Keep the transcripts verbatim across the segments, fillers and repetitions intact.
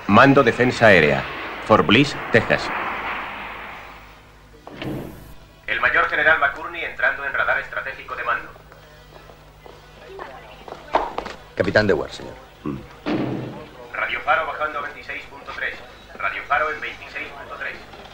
Mando Defensa Aérea, Fort Bliss, Texas. El mayor general McCurney entrando en radar estratégico de mando. Capitán Dewar, señor. Mm. Radio Faro bajando a veintiséis punto tres. Radio Faro en veintiséis punto tres.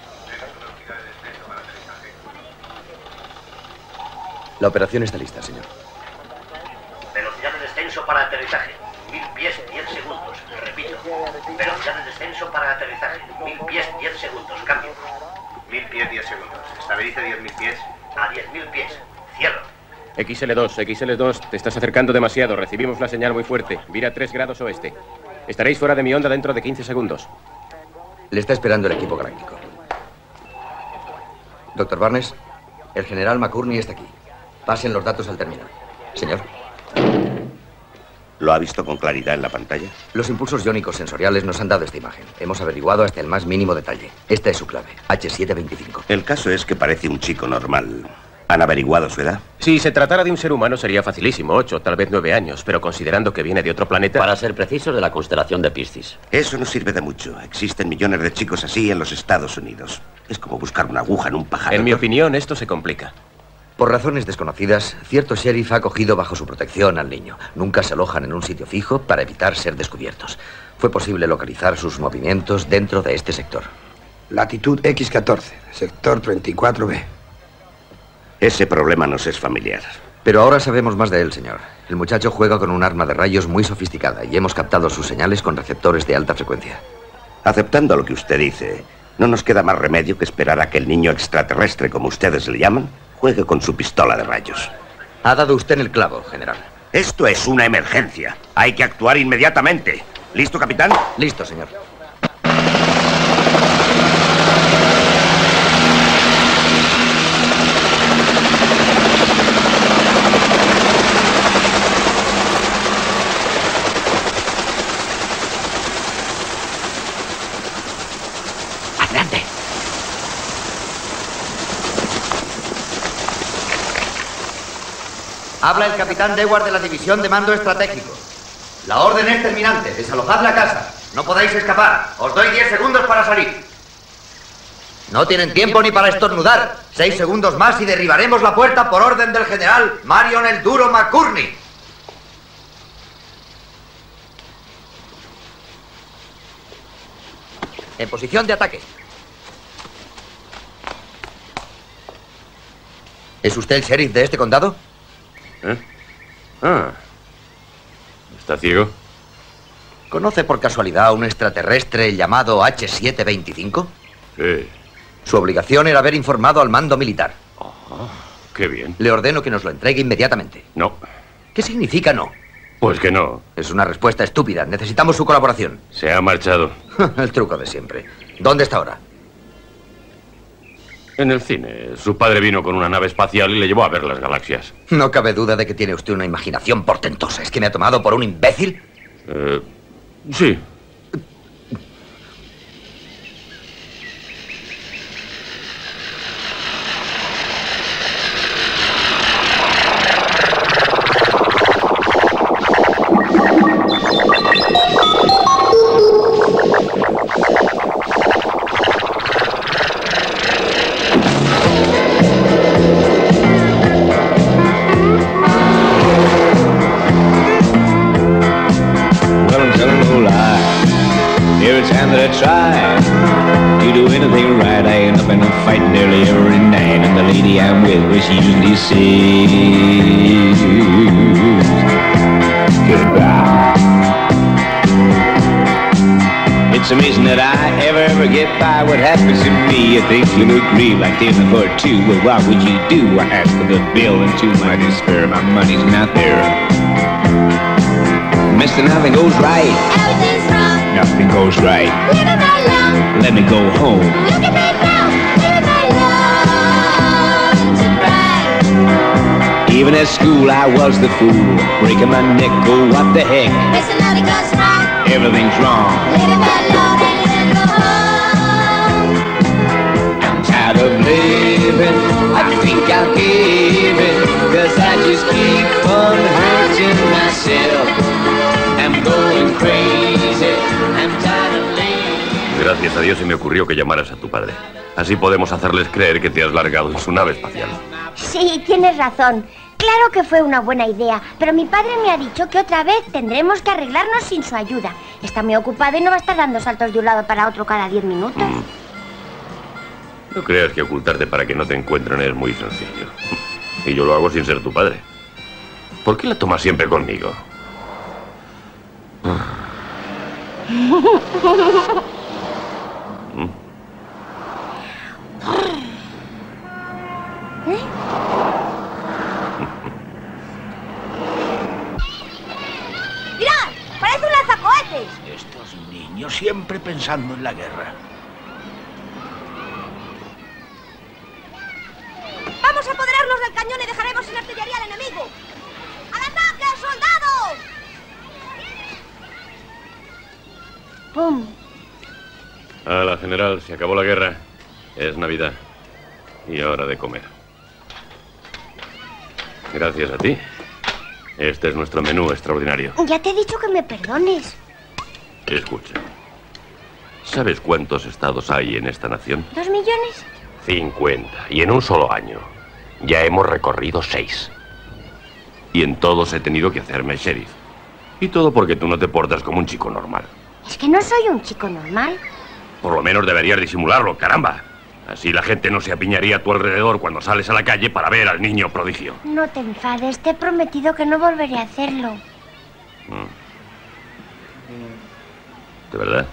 La operación está lista, señor. Velocidad de descenso para aterrizaje. Mil pies, diez segundos. Repito. Velocidad de descenso para aterrizaje. Mil pies, diez segundos. Cambio. Mil pies, diez segundos. Estabilice diez mil pies. A diez mil pies. Cierro. X L dos, X L dos, te estás acercando demasiado. Recibimos la señal muy fuerte. Vira tres grados oeste. Estaréis fuera de mi onda dentro de quince segundos. Le está esperando el equipo galáctico. Doctor Barnes, el general McCurney está aquí. Pasen los datos al terminal. Señor. ¿Lo ha visto con claridad en la pantalla? Los impulsos iónicos sensoriales nos han dado esta imagen. Hemos averiguado hasta el más mínimo detalle. Esta es su clave, H siete veinticinco. El caso es que parece un chico normal. ¿Han averiguado su edad? Si se tratara de un ser humano sería facilísimo, ocho, tal vez nueve años, pero considerando que viene de otro planeta... Para ser preciso, de la constelación de Piscis. Eso no sirve de mucho. Existen millones de chicos así en los Estados Unidos. Es como buscar una aguja en un pajar. En mi opinión, esto se complica. Por razones desconocidas, cierto sheriff ha cogido bajo su protección al niño. Nunca se alojan en un sitio fijo para evitar ser descubiertos. Fue posible localizar sus movimientos dentro de este sector. Latitud equis catorce, sector treinta y cuatro B. Ese problema nos es familiar. Pero ahora sabemos más de él, señor. El muchacho juega con un arma de rayos muy sofisticada y hemos captado sus señales con receptores de alta frecuencia. Aceptando lo que usted dice, ¿no nos queda más remedio que esperar a que el niño extraterrestre, como ustedes le llaman, juegue con su pistola de rayos? Ha dado usted en el clavo, general. Esto es una emergencia. Hay que actuar inmediatamente. ¿Listo, capitán? Listo, señor. Habla el capitán Dewar de la División de Mando Estratégico. La orden es terminante. Desalojad la casa. No podéis escapar. Os doy diez segundos para salir. No tienen tiempo ni para estornudar. Seis segundos más y derribaremos la puerta por orden del general Marion el Duro McCurney. En posición de ataque. ¿Es usted el sheriff de este condado? ¿Eh? Ah. ¿Está ciego? ¿Conoce por casualidad a un extraterrestre llamado H siete veinticinco? Sí. Su obligación era haber informado al mando militar. Oh, qué bien. Le ordeno que nos lo entregue inmediatamente. No. ¿Qué significa no? Pues que no. Es una respuesta estúpida. Necesitamos su colaboración. Se ha marchado. El truco de siempre. ¿Dónde está ahora? En el cine. Su padre vino con una nave espacial y le llevó a ver las galaxias. No cabe duda de que tiene usted una imaginación portentosa. ¿Es que me ha tomado por un imbécil? Eh, sí. Try to do anything right. I end up in a fight nearly every night, and the lady I'm with, well, she usually says goodbye. It's amazing that I ever, ever get by what happens to me. I think you'll agree, like dinner for two. Well, what would you do? I ask for the bill, and to my despair, my money's not there. Mister, nothing goes right. Everything's wrong. Nothing goes right. Leave him alone. Let me go home. Look at me now. Leave him alone to cry. Even at school I was the fool, breaking my neck, oh what the heck. Listen, nothing goes right. Everything's wrong. Leave him alone and let him go home. I'm tired of living, I think I'll give it, cause I just keep on hurting myself. I'm going crazy, I'm tired of living. Gracias a Dios se me ocurrió que llamaras a tu padre. Así podemos hacerles creer que te has largado en su nave espacial. Sí, tienes razón. Claro que fue una buena idea, pero mi padre me ha dicho que otra vez tendremos que arreglarnos sin su ayuda. Está muy ocupado y no va a estar dando saltos de un lado para otro cada diez minutos. Mm. No creas que ocultarte para que no te encuentren es muy sencillo. Y yo lo hago sin ser tu padre. ¿Por qué la tomas siempre conmigo? ¿Mm? ¿Eh? ¡Mirad! ¡Parece un lanzacohetes! Estos niños siempre pensando en la guerra. ¡Vamos a apoderarnos del cañón y dejaremos sin artillería al enemigo! ¡Al ataque, soldados! ¡Pum! Hala, general, se acabó la guerra. Es Navidad. Y hora de comer. Gracias a ti. Este es nuestro menú extraordinario. Ya te he dicho que me perdones. Escucha. ¿Sabes cuántos estados hay en esta nación? ¿Dos millones? cincuenta. Y en un solo año ya hemos recorrido seis. Y en todos he tenido que hacerme sheriff. Y todo porque tú no te portas como un chico normal. Es que no soy un chico normal. Por lo menos deberías disimularlo, caramba. Así la gente no se apiñaría a tu alrededor cuando sales a la calle para ver al niño prodigio. No te enfades, te he prometido que no volveré a hacerlo. Mm. ¿De verdad?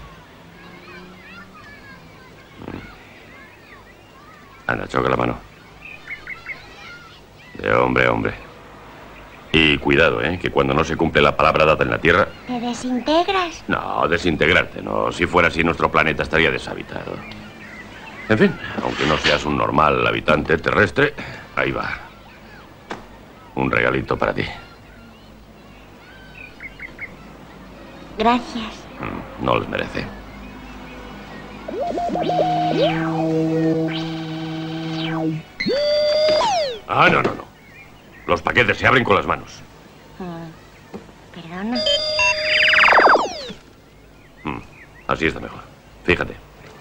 Mm. Anda, choca la mano. De hombre a hombre. Y cuidado, ¿eh? Que cuando no se cumple la palabra dada en la Tierra... ¿Te desintegras? No, desintegrarte, no. Si fuera así, nuestro planeta estaría deshabitado. En fin, aunque no seas un normal habitante terrestre, ahí va. Un regalito para ti. Gracias. Mm, no les merece. Ah, no, no, no. Los paquetes se abren con las manos. Mm, perdona. Mm, así está mejor. Fíjate.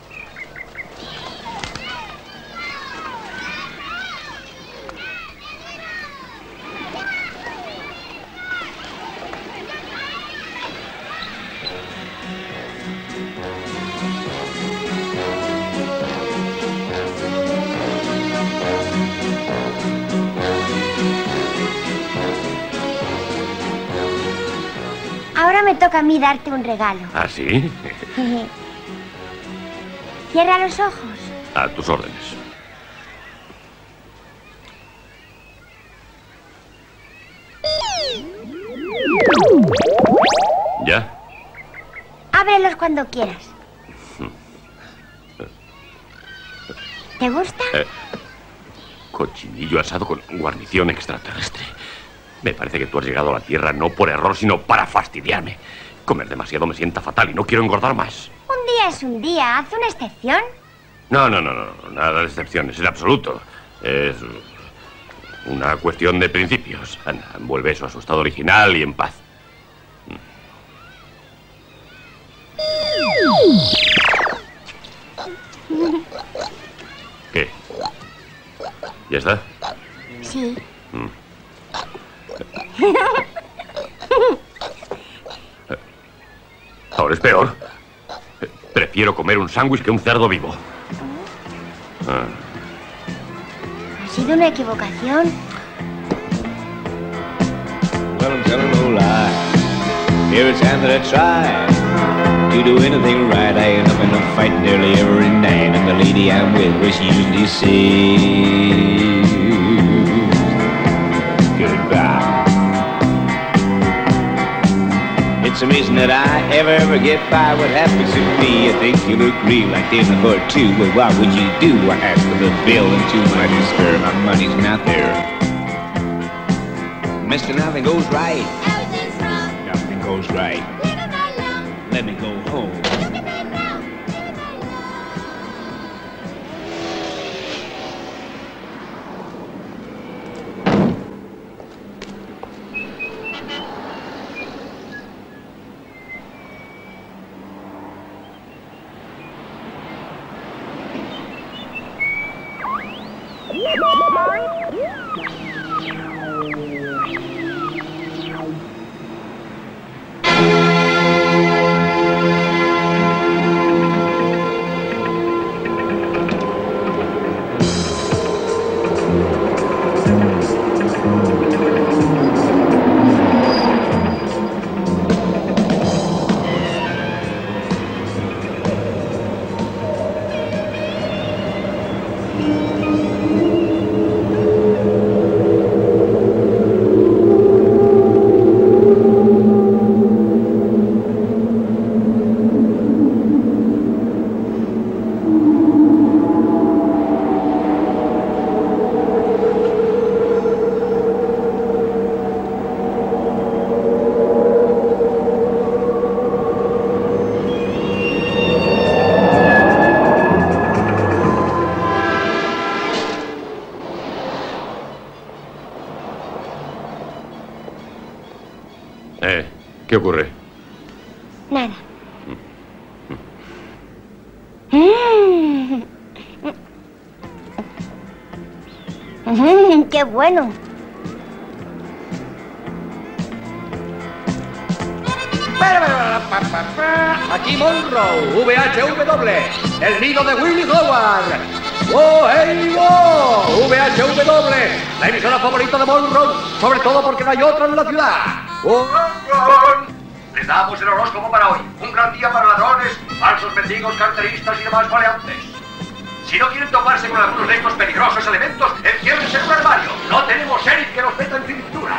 Ahora me toca a mí darte un regalo. ¿Ah, sí? Cierra los ojos. A tus órdenes. ¿Ya? Ábrelos cuando quieras. ¿Te gusta? Eh, cochinillo asado con guarnición extraterrestre. Me parece que tú has llegado a la Tierra no por error, sino para fastidiarme. Comer demasiado me sienta fatal y no quiero engordar más. Un día es un día. Haz una excepción. No, no, no, no. Nada de excepciones, en absoluto. Es una cuestión de principios. Anda, vuelve eso a su estado original y en paz. ¿Qué? ¿Ya está? Sí. Mm. Ahora es peor. Prefiero comer un sándwich que un cerdo vivo. Ah. Ha sido una equivocación. Well, I'm telling no lie. Every time that I try to do anything right, I end up in a fight nearly every night. And the lady I'm with, well, she usually says goodbye. It's amazing that I ever, ever get by what happens to me. I think you'll agree, like dinner for two. Well, what would you do? I ask for the bill, and to my despair, my money's not there. Mister, nothing goes right. Everything's wrong. Nothing goes right. Leave him alone. Let me go home. Leave him alone. Eh, ¿qué ocurre? Nada. Mm. Mm, ¡qué bueno! Aquí Monroe, V H W, el nido de Willie Howard. ¡Oh, hey, oh! V H W, la emisora favorita de Monroe, sobre todo porque no hay otra en la ciudad. ¡Oh! Les damos el horóscopo para hoy. Un gran día para ladrones, falsos mendigos, carteristas y demás maleantes. Si no quieren toparse con algunos de estos peligrosos elementos, enciérrense en un armario. No tenemos sheriff que los meta en cintura.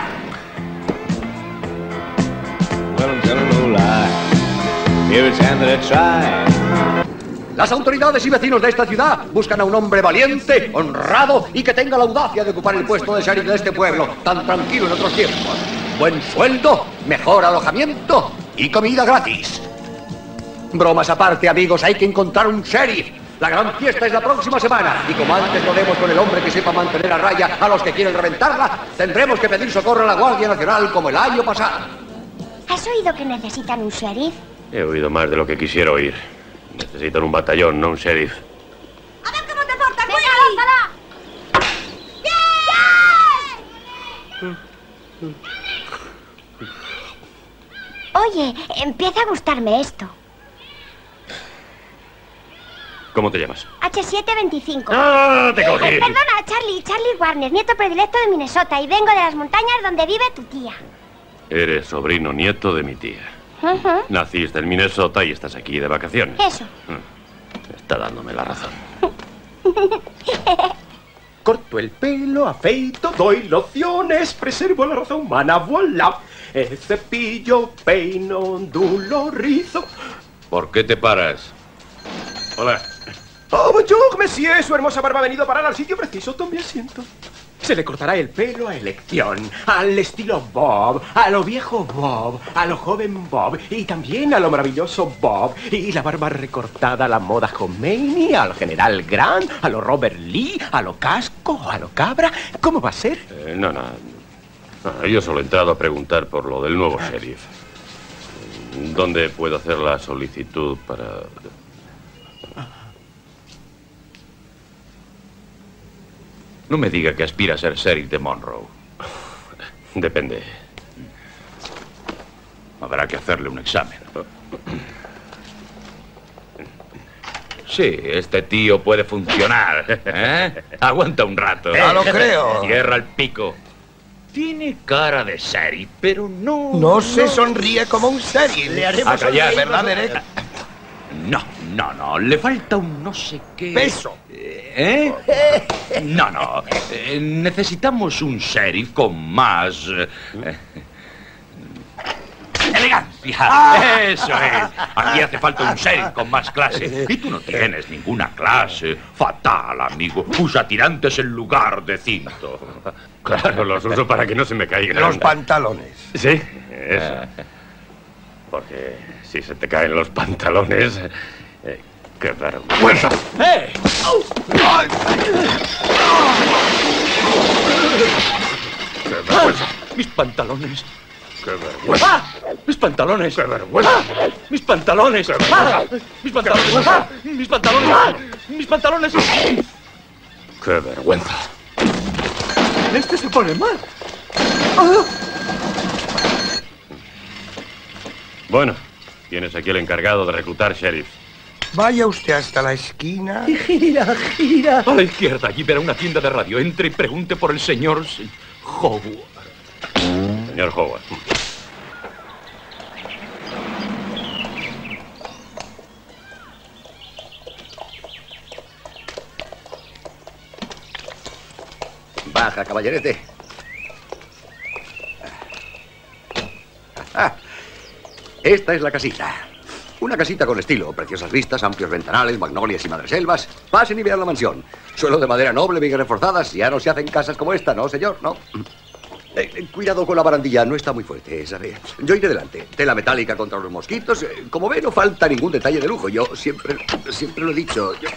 Well, I'm telling no lie. Every time that I try. Las autoridades y vecinos de esta ciudad buscan a un hombre valiente, honrado y que tenga la audacia de ocupar el puesto de sheriff de este pueblo, tan tranquilo en otros tiempos. Buen sueldo, mejor alojamiento y comida gratis. Bromas aparte, amigos, hay que encontrar un sheriff. La gran fiesta es la próxima semana y como antes podemos con el hombre que sepa mantener a raya a los que quieren reventarla, tendremos que pedir socorro a la Guardia Nacional como el año pasado. ¿Has oído que necesitan un sheriff? He oído más de lo que quisiera oír. Necesitan un batallón, no un sheriff. ¡A ver cómo te portas, Willy! Oye, empieza a gustarme esto. ¿Cómo te llamas? H siete veinticinco. ¡Ah, te cogí! Eh, perdona, Charlie, Charlie Warner, nieto predilecto de Minnesota y vengo de las montañas donde vive tu tía. Eres sobrino nieto de mi tía. Uh-huh. Naciste en Minnesota y estás aquí de vacaciones. Eso. Está dándome la razón. Corto el pelo, afeito, doy lociones, preservo la raza humana, voilà. El cepillo, peino, ondulo, rizo. ¿Por qué te paras? Hola. Oh, bonjour, monsieur. Su hermosa barba ha venido a parar al sitio preciso, tome asiento. Se le cortará el pelo a elección, al estilo Bob, a lo viejo Bob, a lo joven Bob y también a lo maravilloso Bob. Y la barba recortada a la moda Khomeini, al general Grant, a lo Robert Lee, a lo Casco, a lo Cabra. ¿Cómo va a ser? Eh, no, no, no. Yo solo he entrado a preguntar por lo del nuevo sheriff. ¿Dónde puedo hacer la solicitud para...? No me diga que aspira a ser sheriff de Monroe. Depende. Habrá que hacerle un examen. Sí, este tío puede funcionar. ¿Eh? Aguanta un rato. No lo creo. Cierra el pico. Tiene cara de sheriff, pero no... No se sonríe como un sheriff. Le haremos a callar, ¿verdad, Derek? No, no, no. Le falta un no sé qué... Peso. ¿Eh? No, no. Eh, necesitamos un sheriff con más... Eh, elegancia. Ah. Eso es. Aquí hace falta un sheriff con más clase. Y tú no tienes ninguna clase. Fatal, amigo. Usa tirantes en lugar de cinto. Claro, los uso para que no se me caigan. Los pantalones. Sí, eso. Porque si se te caen los pantalones... Eh, ¡qué vergüenza! ¡Eh! ¡Qué vergüenza! ¡Mis pantalones! ¡Qué vergüenza! ¡Ah! ¡Mis pantalones! ¡Qué vergüenza! ¡Ah! ¡Mis pantalones! ¡Ah! ¡Mis pantalones! ¡Ah! ¡Mis pantalones! ¡Ah! ¡Mis pantalones! ¡Qué vergüenza! mal, este se pone mal. ¡Ah! Bueno, tienes aquí el encargado de reclutar sheriff. Vaya usted hasta la esquina. Y gira, gira. A la izquierda, allí verá una tienda de radio. Entre y pregunte por el señor Howard. Señor Howard. Baja, caballerete. Ah, esta es la casita. Una casita con estilo, preciosas vistas, amplios ventanales, magnolias y madreselvas. Pasen y vean la mansión. Suelo de madera noble, bien reforzadas. Ya no se hacen casas como esta, ¿no, señor? No. Eh, eh, cuidado con la barandilla, no está muy fuerte, ¿sabe? Yo iré delante. Tela metálica contra los mosquitos. Eh, como ve, no falta ningún detalle de lujo. Yo siempre, siempre lo he dicho. Yo...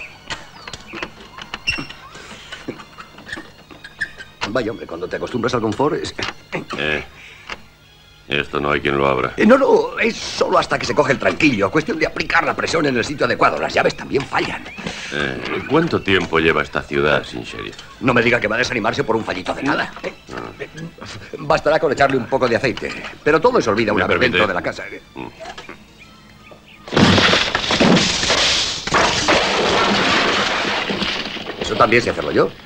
Vaya, hombre, cuando te acostumbras al confort es... Eh, esto no hay quien lo abra. Eh, no, no, es solo hasta que se coge el tranquillo. Cuestión de aplicar la presión en el sitio adecuado. Las llaves también fallan. Eh, ¿Cuánto tiempo lleva esta ciudad sin sheriff? No me diga que va a desanimarse por un fallito de nada. Eh, eh, bastará con echarle un poco de aceite. Pero todo se olvida una vez dentro de la casa. Eso también sé hacerlo yo.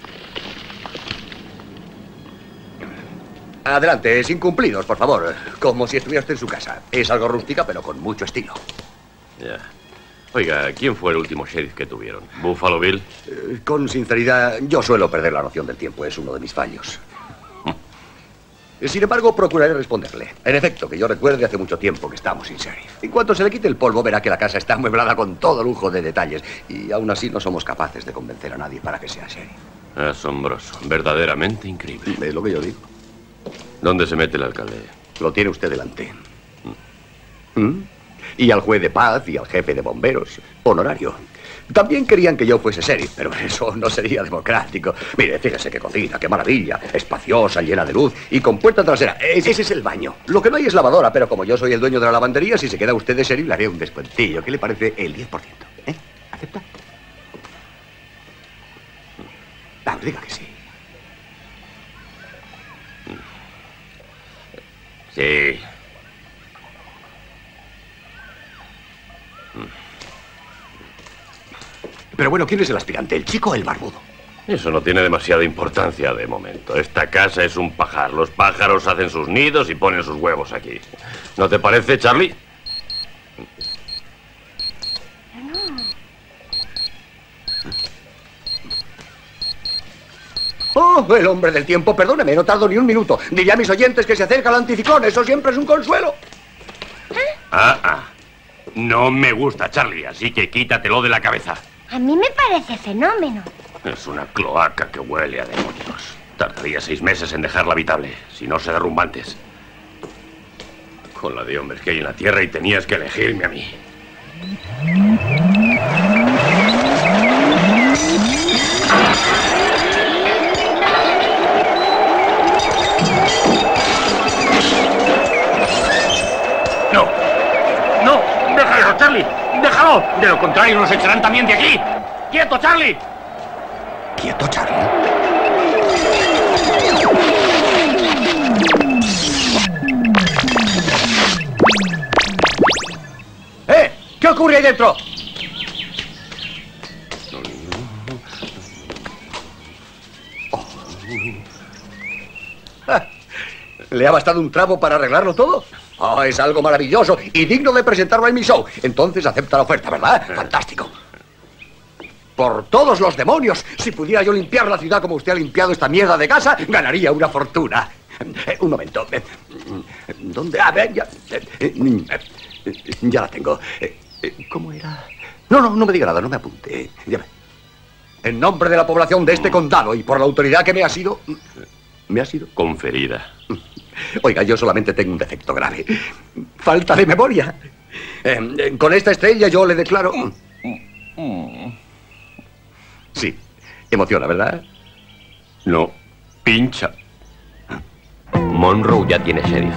Adelante, sin cumplidos, por favor. Como si estuviera usted en su casa. Es algo rústica, pero con mucho estilo. Ya. Oiga, ¿quién fue el último sheriff que tuvieron? ¿Buffalo Bill? Eh, con sinceridad, yo suelo perder la noción del tiempo. Es uno de mis fallos. Sin embargo, procuraré responderle. En efecto, que yo recuerde, hace mucho tiempo que estamos sin sheriff. En cuanto se le quite el polvo, verá que la casa está amueblada con todo lujo de detalles. Y aún así no somos capaces de convencer a nadie para que sea sheriff. Asombroso. Verdaderamente increíble. Es lo que yo digo. ¿Dónde se mete el alcalde? Lo tiene usted delante. ¿Mm? Y al juez de paz y al jefe de bomberos. Honorario. También querían que yo fuese sheriff, pero eso no sería democrático. Mire, fíjese qué cocina, qué maravilla. Espaciosa, llena de luz y con puerta trasera. Ese, ese es el baño. Lo que no hay es lavadora, pero como yo soy el dueño de la lavandería, si se queda usted de sheriff le haré un descuentillo. ¿Qué le parece el diez por ciento? ¿Eh? ¿Acepta? Ah, diga que sí. Sí. Pero bueno, ¿quién es el aspirante? ¿El chico o el barbudo? Eso no tiene demasiada importancia de momento. Esta casa es un pajar. Los pájaros hacen sus nidos y ponen sus huevos aquí. ¿No te parece, Charlie? Oh, el hombre del tiempo, perdóneme, no tardo ni un minuto. Diré a mis oyentes que se acerca el anticiclón, eso siempre es un consuelo. Ah, ah. No me gusta, Charlie, así que quítatelo de la cabeza. A mí me parece fenómeno. Es una cloaca que huele a demonios. Tardaría seis meses en dejarla habitable, si no se derrumba antes. Con la de hombres que hay en la tierra y tenías que elegirme a mí. ¡No! ¡No! ¡Déjalo, Charlie! ¡Déjalo! De lo contrario nos echarán también de aquí. ¡Quieto, Charlie! ¿Quieto, Charlie? ¡Eh! ¿Qué ocurre ahí dentro? Oh. Ah, ¿le ha bastado un tramo para arreglarlo todo? Oh, es algo maravilloso y digno de presentarlo en mi show. Entonces acepta la oferta, ¿verdad? Fantástico. Por todos los demonios, si pudiera yo limpiar la ciudad como usted ha limpiado esta mierda de casa, ganaría una fortuna. Eh, un momento. Eh, ¿Dónde? A ver, ya. Eh, eh, ya la tengo. Eh, eh, ¿Cómo era? No, no, no me diga nada, no me apunte. Ya ve. En nombre de la población de este condado y por la autoridad que me ha sido... ¿Me ha sido? Conferida. Oiga, yo solamente tengo un defecto grave. Falta de memoria. Eh, eh, con esta estrella yo le declaro... Sí, emociona, ¿verdad? No, pincha. Monroe ya tiene sheriff.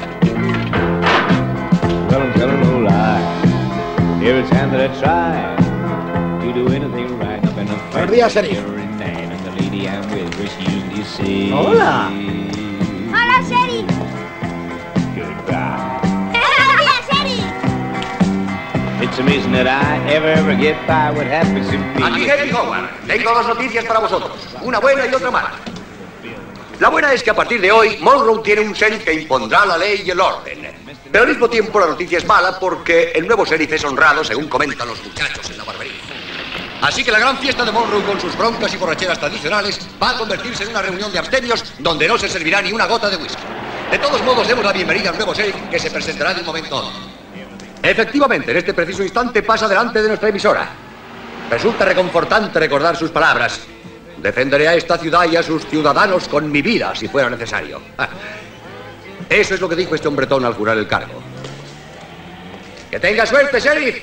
Well, I'm telling no lie. Every time that I try to do anything right, I've been a Buenos días, sheriff. every night, and the lady lady I'm with refused to see. Hola. Hola, Sheriff. Goodbye. Hola, Sheriff. It's amazing that I ever, ever get by what happens to me. Aquí Henry Howard. Tengo dos noticias para vosotros. Una buena y otra mala. La buena es que a partir de hoy, Monroe tiene un sheriff que impondrá la ley y el orden. Pero al mismo tiempo la noticia es mala porque el nuevo sheriff es honrado, según comentan los muchachos en la barbería. Así que la gran fiesta de Monroe con sus broncas y borracheras tradicionales va a convertirse en una reunión de abstemios donde no se servirá ni una gota de whisky. De todos modos, demos la bienvenida al nuevo sheriff que se presentará de un momento a otro. Efectivamente, en este preciso instante pasa delante de nuestra emisora. Resulta reconfortante recordar sus palabras. Defenderé a esta ciudad y a sus ciudadanos con mi vida, si fuera necesario. Eso es lo que dijo este hombretón al jurar el cargo. ¡Que tenga suerte, sheriff!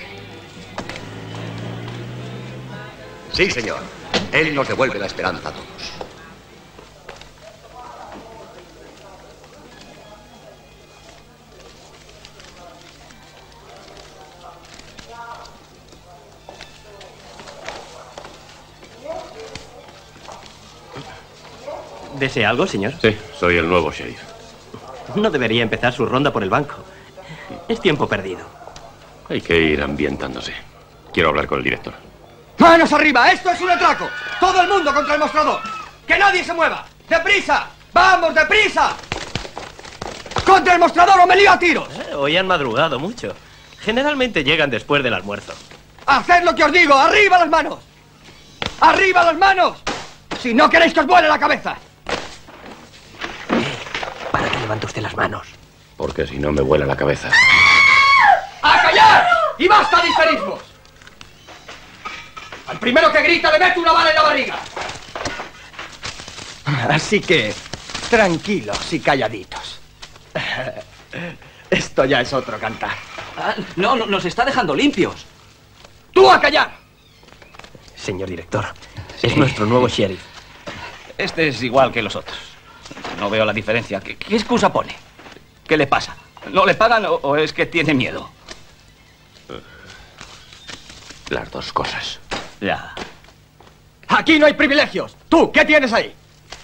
Sí, señor. Él nos devuelve la esperanza a todos. ¿Desea algo, señor? Sí, soy el nuevo sheriff. No debería empezar su ronda por el banco. Es tiempo perdido. Hay que ir ambientándose. Quiero hablar con el director. ¡Manos arriba! ¡Esto es un atraco! ¡Todo el mundo contra el mostrador! ¡Que nadie se mueva! ¡Deprisa! ¡Vamos, deprisa! ¡Contra el mostrador o me lío a tiros! Eh, hoy han madrugado mucho. Generalmente llegan después del almuerzo. ¡Haced lo que os digo! ¡Arriba las manos! ¡Arriba las manos! Si no queréis que os vuele la cabeza. ¿Para qué levanta usted las manos? Porque si no me vuela la cabeza. ¡A callar! ¡Y basta de histerismos! Al primero que grita le meto una bala en la barriga. Así que, tranquilos y calladitos. Esto ya es otro cantar. Ah, no, no, nos está dejando limpios. ¡Tú a callar! Señor director, sí. Es nuestro nuevo sheriff. Este es igual que los otros. No veo la diferencia. ¿Qué, qué excusa pone? ¿Qué le pasa? ¿No le pagan o, o es que tiene miedo? Las dos cosas. Ya. Aquí no hay privilegios. ¿Tú qué tienes ahí?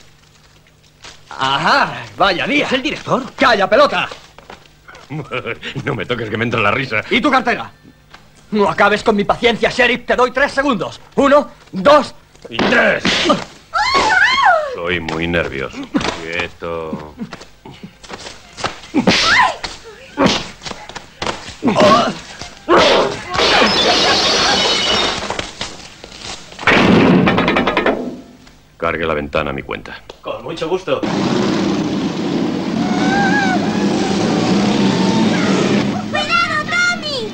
Ajá, vaya día. ¿Es el director? ¡Calla, pelota! No me toques que me entra la risa. ¿Y tu cartera? No acabes con mi paciencia, sheriff. Te doy tres segundos. Uno, dos y tres. Soy muy nervioso. Quieto. Cargue la ventana a mi cuenta. Con mucho gusto. ¡Cuidado, Tommy!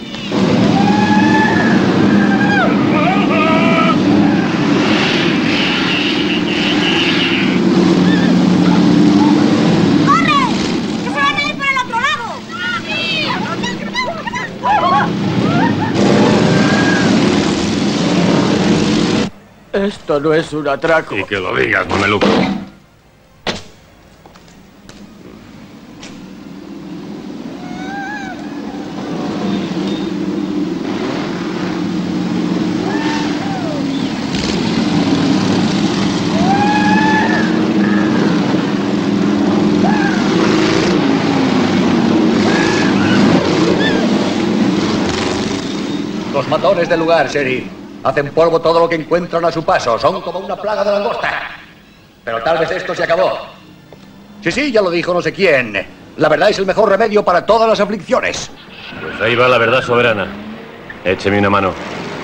¡Corre! ¡Que se van a ir por el otro lado! Esto no es un atraco. Y que lo digas, mameluco. Los matones del lugar, sheriff. Hacen polvo todo lo que encuentran a su paso. Son como una plaga de langosta. Pero tal vez esto se acabó. Sí, sí, ya lo dijo no sé quién. La verdad es el mejor remedio para todas las aflicciones. Pues ahí va la verdad soberana. Écheme una mano.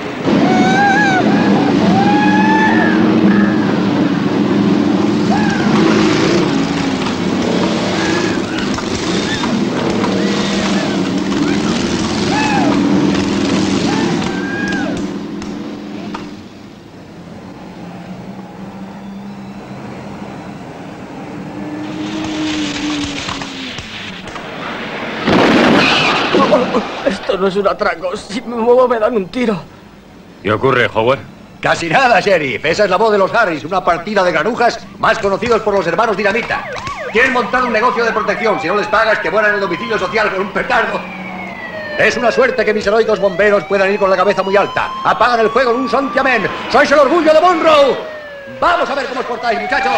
Esto no es un atraco. Si me muevo me dan un tiro. ¿Qué ocurre, Howard? Casi nada, sheriff. Esa es la voz de los Harris, una partida de granujas más conocidos por los hermanos Dinamita. Quieren montar un negocio de protección. Si no les pagas, que mueran en el domicilio social con un petardo. Es una suerte que mis heroicos bomberos puedan ir con la cabeza muy alta. Apagan el fuego en un santiamén. ¡Sois el orgullo de Monroe! Vamos a ver cómo os portáis, muchachos.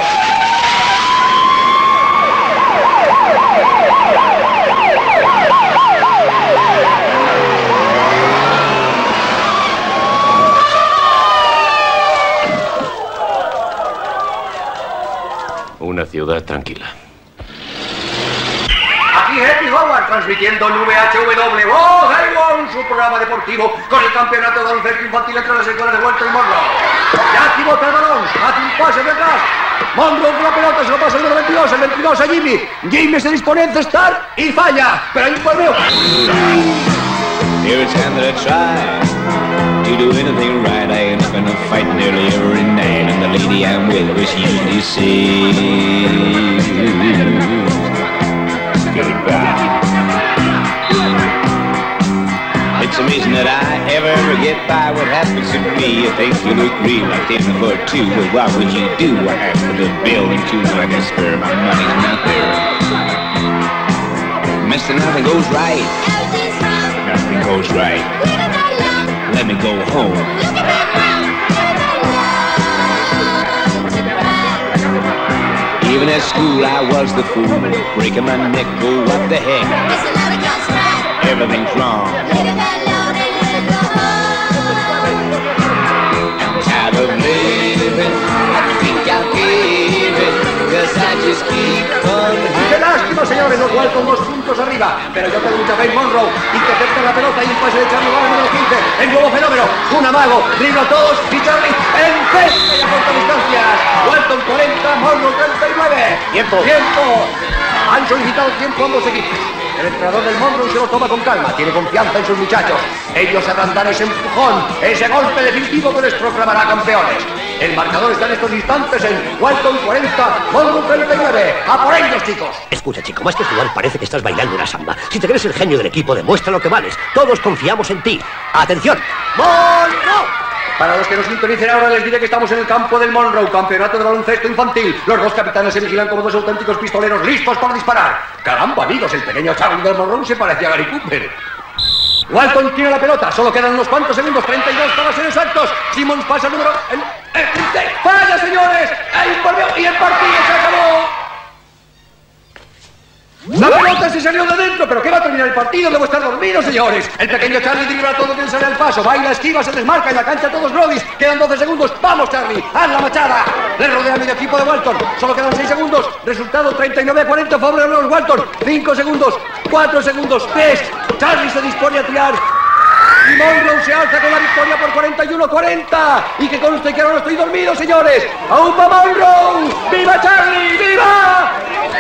Una ciudad tranquila. Aquí Happy Howard transmitiendo en V H W Oh, Hayward, su programa deportivo con el campeonato de baloncesto infantil entre las escuelas de Walton y Monroe. Jackie bota el balón, hace un pase de atrás. Monroe con la pelota, se lo pasa el número veintidós, el veintidós a Jimmy. Jimmy se dispone a encestar y falla, pero hay un golpeo. Every time that I try to do anything right, I end up in a fight nearly every night. And the lady I'm with was usually says goodbye. It's amazing that I ever, ever get by what happens to me. You think you look real like ten for two, but what would you do? I ask for the bill and choose like a spare. My money's not there. Mister, nothing goes right. Nothing goes right. Let me go home. Even at school I was the fool, breaking my neck, oh what the heck. Everything's wrong. I'm tired of living, I think I'll give it, 'cause I just keep on. ¡Qué lástima, señores! Los Walton dos puntos arriba. Pero yo tengo mucha fe en Monroe. Intercepta la pelota y un pase de Charlie Barnes número quince. El nuevo fenómeno. Un amago. Dribla a todos. Y Charlie en cesta y a corta distancia. Walton cuarenta, Monroe treinta y nueve. ¡Tiempo! ¡Tiempo! Han solicitado tiempo ambos equipos. El entrenador del Monroe se lo toma con calma. Tiene confianza en sus muchachos. Ellos sabrán dar ese empujón, ese golpe definitivo que les proclamará campeones. El marcador está en estos instantes en Walton cuarenta, Monroe treinta y nueve. ¡A por ellos, chicos! Escucha, chico, más que jugar parece que estás bailando una samba. Si te crees el genio del equipo, demuestra lo que vales. Todos confiamos en ti. ¡Atención! ¡Monroe! Para los que nos sintonicen ahora les diré que estamos en el campo del Monroe, campeonato de baloncesto infantil. Los dos capitanes se vigilan como dos auténticos pistoleros listos para disparar. ¡Caramba, amigos! El pequeño Charlie del Monroe se parece a Gary Cooper. Walton tiene la pelota, solo quedan unos cuantos segundos, treinta y dos para ser exactos. Simmons pasa el número... El, el, el, ¡Falla, señores! ¡Hay un golpeo y el partido se acabó! La pelota se salió de dentro, pero ¿qué va a terminar el partido? Debo estar dormido, señores. El pequeño Charlie dribla todo quien sale al paso. Baila, esquiva, se desmarca en la cancha todos Brodis. Quedan doce segundos. ¡Vamos, Charlie! ¡Haz la machada! Le rodea medio equipo de Walton. Solo quedan seis segundos. Resultado treinta y nueve a cuarenta a favor de los Walton. cinco segundos. cuatro segundos. tres. Charlie se dispone a tirar. Y Monroe se alza con la victoria por cuarenta y uno a cuarenta. Y que conste que ahora no estoy dormido, señores. ¡Aún va Monroe! ¡Viva Charlie! ¡Viva!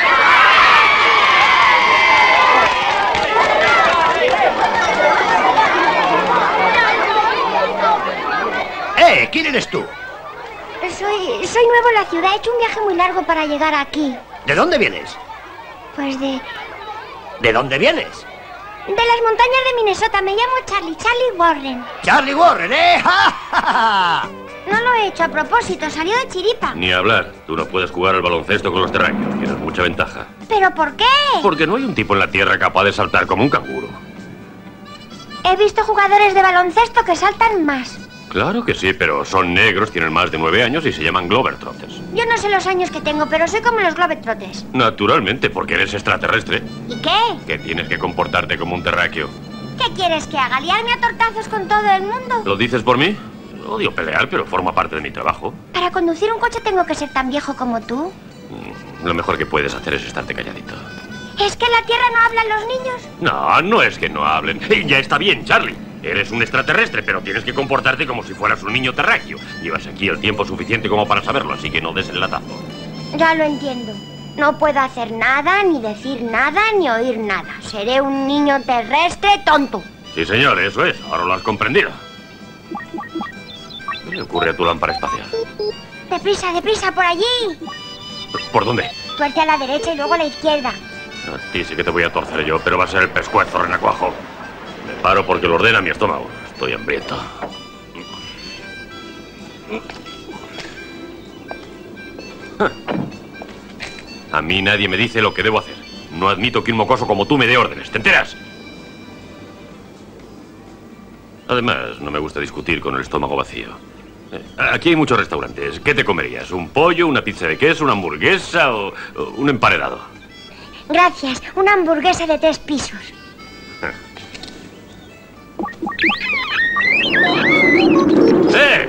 ¡Eh! ¿Quién eres tú? Soy, soy nuevo en la ciudad. He hecho un viaje muy largo para llegar aquí. ¿De dónde vienes? Pues de... ¿De dónde vienes? De las montañas de Minnesota. Me llamo Charlie, Charlie Warren. ¡Charlie Warren, eh! ¡Ja, ja, ja! No lo he hecho a propósito, salió de chiripa. Ni hablar. Tú no puedes jugar al baloncesto con los terráqueos. Tienes mucha ventaja. ¿Pero por qué? Porque no hay un tipo en la tierra capaz de saltar como un canguro. He visto jugadores de baloncesto que saltan más. Claro que sí, pero son negros, tienen más de nueve años y se llaman Globetrotters. Yo no sé los años que tengo, pero soy como los Globetrotters. Naturalmente, porque eres extraterrestre. ¿Y qué? Que tienes que comportarte como un terráqueo. ¿Qué quieres que haga? ¿Liarme a tortazos con todo el mundo? ¿Lo dices por mí? Odio pelear, pero forma parte de mi trabajo. Para conducir un coche tengo que ser tan viejo como tú. Lo mejor que puedes hacer es estarte calladito. ¿Es que en la Tierra no hablan los niños? No, no es que no hablen. Ya está bien, Charlie. Eres un extraterrestre, pero tienes que comportarte como si fueras un niño terráqueo. Llevas aquí el tiempo suficiente como para saberlo, así que no des el latazo. Ya lo entiendo. No puedo hacer nada, ni decir nada, ni oír nada. Seré un niño terrestre tonto. Sí, señor, eso es. Ahora lo has comprendido. ¿Qué le ocurre a tu lámpara espacial? Deprisa, deprisa, por allí. ¿Por dónde? Tuerce a la derecha y luego a la izquierda. A ti sí que te voy a torcer yo, pero va a ser el pescuezo, renacuajo. Me paro porque lo ordena mi estómago. Estoy hambriento. A mí nadie me dice lo que debo hacer. No admito que un mocoso como tú me dé órdenes. ¿Te enteras? Además, no me gusta discutir con el estómago vacío. Aquí hay muchos restaurantes. ¿Qué te comerías? ¿Un pollo, una pizza de queso, una hamburguesa o, o un emparedado? Gracias. Una hamburguesa de tres pisos. ¡Eh!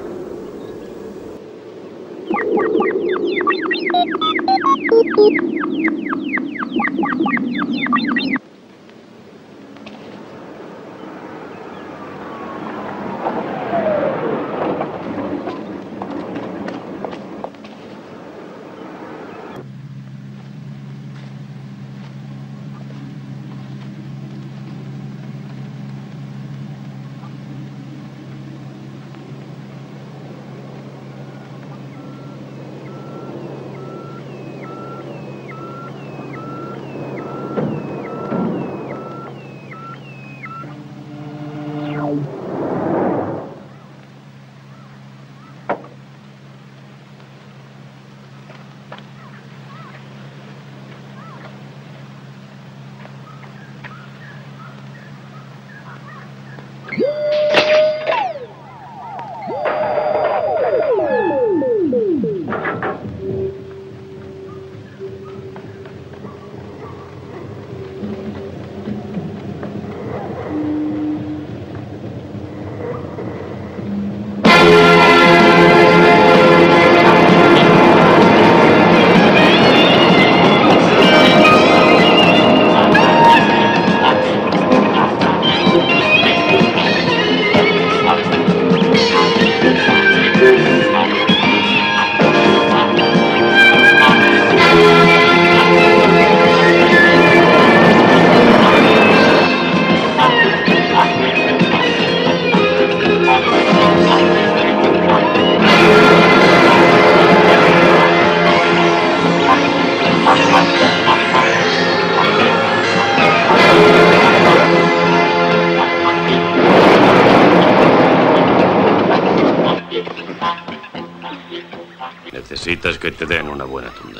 Necesitas que te den una buena tunda.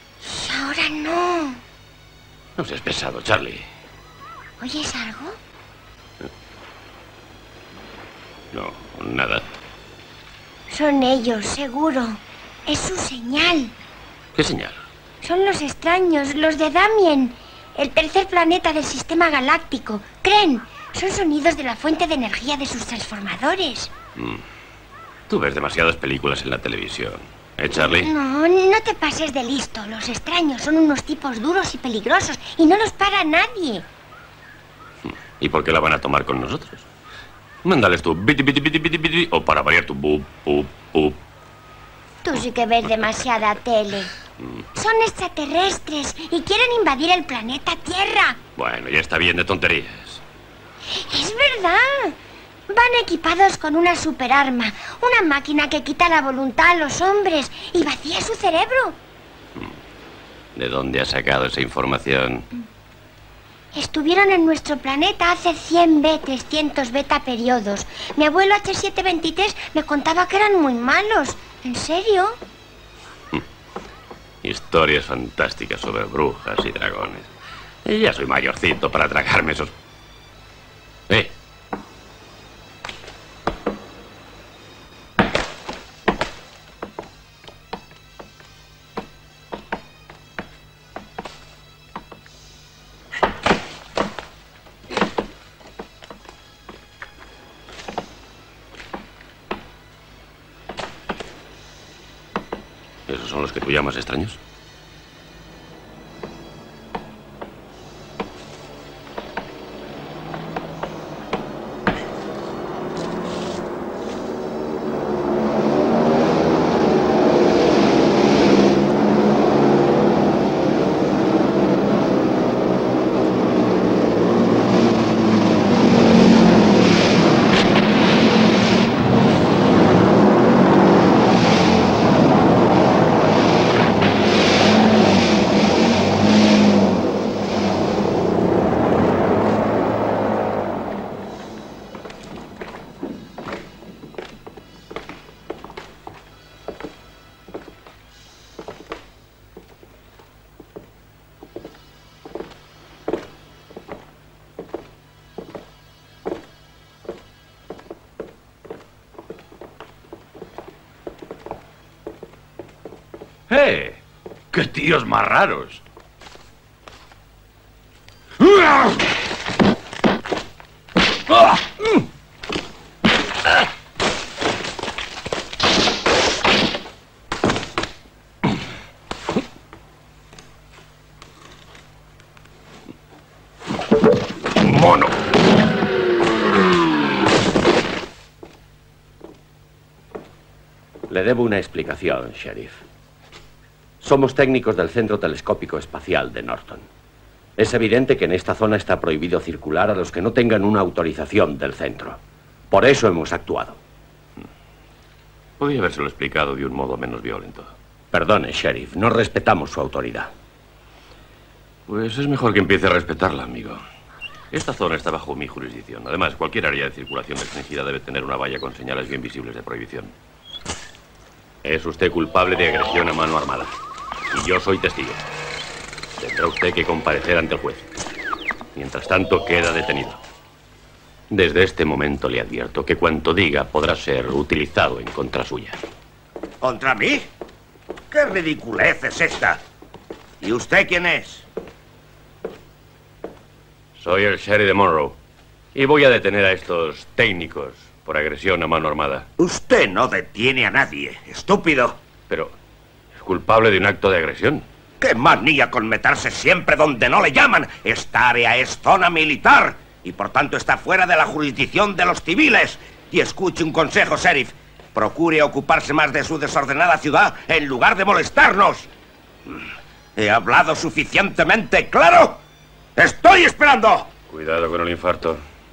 Ahora no. No seas pesado, Charlie. ¿Oyes algo? No, nada. Son ellos, seguro. Es su señal. ¿Qué señal? Son los extraños, los de Damien. El tercer planeta del sistema galáctico. Creen. Son sonidos de la fuente de energía de sus transformadores. Mm. Tú ves demasiadas películas en la televisión. ¿Eh, Charlie? No, no te pases de listo. Los extraños son unos tipos duros y peligrosos y no los para nadie. ¿Y por qué la van a tomar con nosotros? Mándales tu biti, biti, biti, biti, biti, o para variar tu bu, bu, bu. Tú sí que ves demasiada tele. Son extraterrestres y quieren invadir el planeta Tierra. Bueno, ya está bien de tonterías. Es verdad. Van equipados con una superarma, una máquina que quita la voluntad a los hombres y vacía su cerebro. ¿De dónde has sacado esa información? Estuvieron en nuestro planeta hace cien B, trescientos beta periodos. Mi abuelo H siete veintitrés me contaba que eran muy malos. ¿En serio? Historias fantásticas sobre brujas y dragones. Y ya soy mayorcito para tragarme esos... ¡Eh! ¿Esos son los que tú llamas extraños? ¡Eh! ¡Qué tíos más raros! ¡Mono! Le debo una explicación, sheriff. Somos técnicos del Centro Telescópico Espacial de Norton. Es evidente que en esta zona está prohibido circular a los que no tengan una autorización del centro. Por eso hemos actuado. Podría habérselo explicado de un modo menos violento. Perdone, sheriff, no respetamos su autoridad. Pues es mejor que empiece a respetarla, amigo. Esta zona está bajo mi jurisdicción. Además, cualquier área de circulación restringida debe tener una valla con señales bien visibles de prohibición. Es usted culpable de agresión a mano armada. Y yo soy testigo. Tendrá usted que comparecer ante el juez. Mientras tanto, queda detenido. Desde este momento le advierto que cuanto diga podrá ser utilizado en contra suya. ¿Contra mí? ¿Qué ridiculez es esta? ¿Y usted quién es? Soy el sheriff de Monroe. Y voy a detener a estos técnicos por agresión a mano armada. Usted no detiene a nadie, estúpido. Pero es culpable de un acto de agresión. ¡Qué manía con meterse siempre donde no le llaman! Esta área es zona militar y por tanto está fuera de la jurisdicción de los civiles. Y escuche un consejo, sheriff. Procure ocuparse más de su desordenada ciudad en lugar de molestarnos. ¿He hablado suficientemente claro? ¡Estoy esperando! Cuidado con el infarto.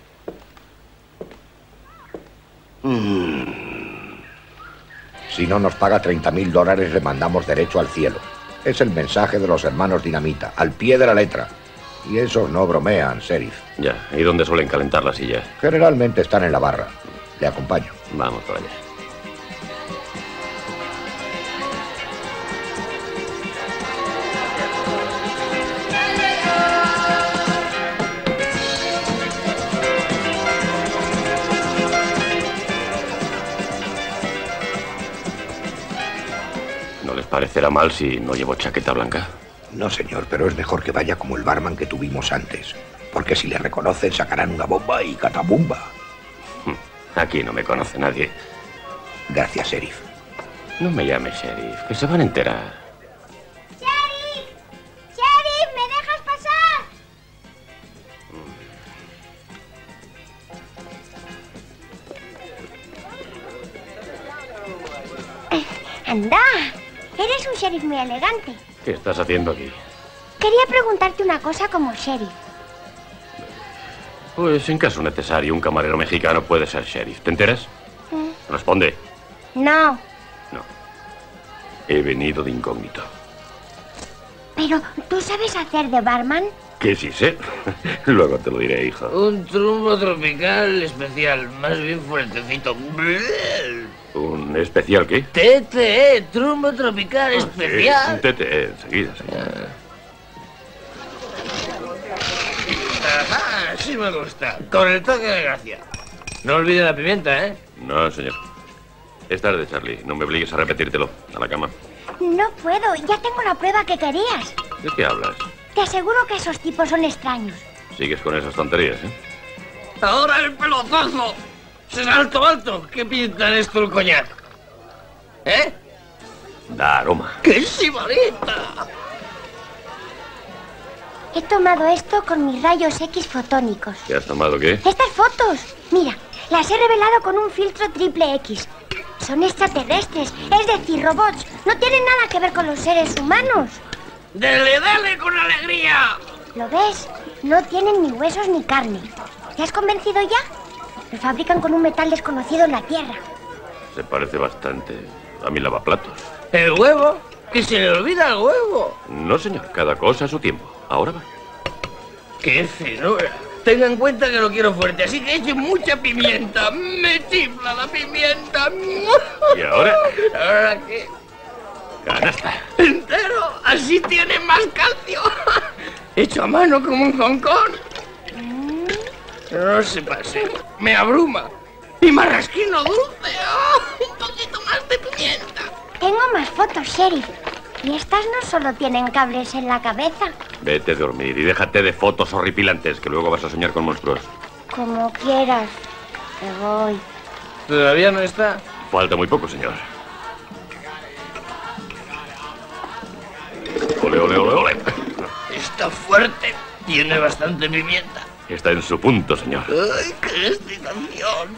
Si no nos paga treinta mil dólares, le mandamos derecho al cielo. Es el mensaje de los hermanos Dinamita, al pie de la letra. Y esos no bromean, sheriff. Ya, ¿y dónde suelen calentar las sillas? Generalmente están en la barra. Le acompaño. Vamos para allá. ¿No les parecerá mal si no llevo chaqueta blanca? No, señor, pero es mejor que vaya como el barman que tuvimos antes. Porque si le reconocen, sacarán una bomba y catabumba. Aquí no me conoce nadie. Gracias, sheriff. No me llame sheriff, que se van a enterar. ¡Sheriff! ¡Sheriff! ¿Me dejas pasar? ¡Anda! Eres un sheriff muy elegante. ¿Qué estás haciendo aquí? Quería preguntarte una cosa como sheriff. Pues en caso necesario, un camarero mexicano puede ser sheriff. ¿Te enteras? ¿Mm? Responde. No. No. He venido de incógnito. Pero, ¿tú sabes hacer de barman? Que sí sé. Luego te lo diré, hijo. Un trumbo tropical especial, más bien fuertecito. ¿Un especial qué? T T E, trumbo tropical Sí, especial. un T T E, enseguida, enseguida. Ajá, sí me gusta. Con el toque de gracia. No olvide la pimienta, ¿eh? No, señor. Es tarde, Charlie. No me obligues a repetírtelo. A la cama. No puedo, ya tengo la prueba que querías. ¿De qué hablas? Te aseguro que esos tipos son extraños. Sigues con esas tonterías, ¿eh? Ahora el pelotazo. ¡Se salto alto! ¿Qué pinta en esto el coñac? ¿Eh? Da aroma. ¡Qué sibarita! He tomado esto con mis rayos X fotónicos. ¿Qué has tomado qué? Estas fotos, mira, las he revelado con un filtro triple X. Son extraterrestres, es decir, robots. No tienen nada que ver con los seres humanos. ¡Dele, dale con alegría! ¿Lo ves? No tienen ni huesos ni carne. ¿Te has convencido ya? Los fabrican con un metal desconocido en la Tierra. Se parece bastante a mi lavaplatos. ¿El huevo? ¡Que se le olvida el huevo! No, señor. Cada cosa a su tiempo. Ahora va. ¡Qué finura! Tenga en cuenta que lo quiero fuerte, así que eche mucha pimienta. ¡Me chifla la pimienta! ¿Y ahora? ¿Ahora qué? Canasta. ¡Entero! ¡Así tiene más calcio! Hecho a mano como un concón. No se pase. Me abruma. Y marrasquino dulce. ¡Oh! Un poquito más de pimienta. Tengo más fotos, sheriff. Y estas no solo tienen cables en la cabeza. Vete a dormir y déjate de fotos horripilantes, que luego vas a soñar con monstruos. Como quieras. Me voy. ¿Todavía no está? Falta muy poco, señor. Ole, ole, ole, ole. Está fuerte. Tiene bastante pimienta. Está en su punto, señor. ¡Ay, qué excitación!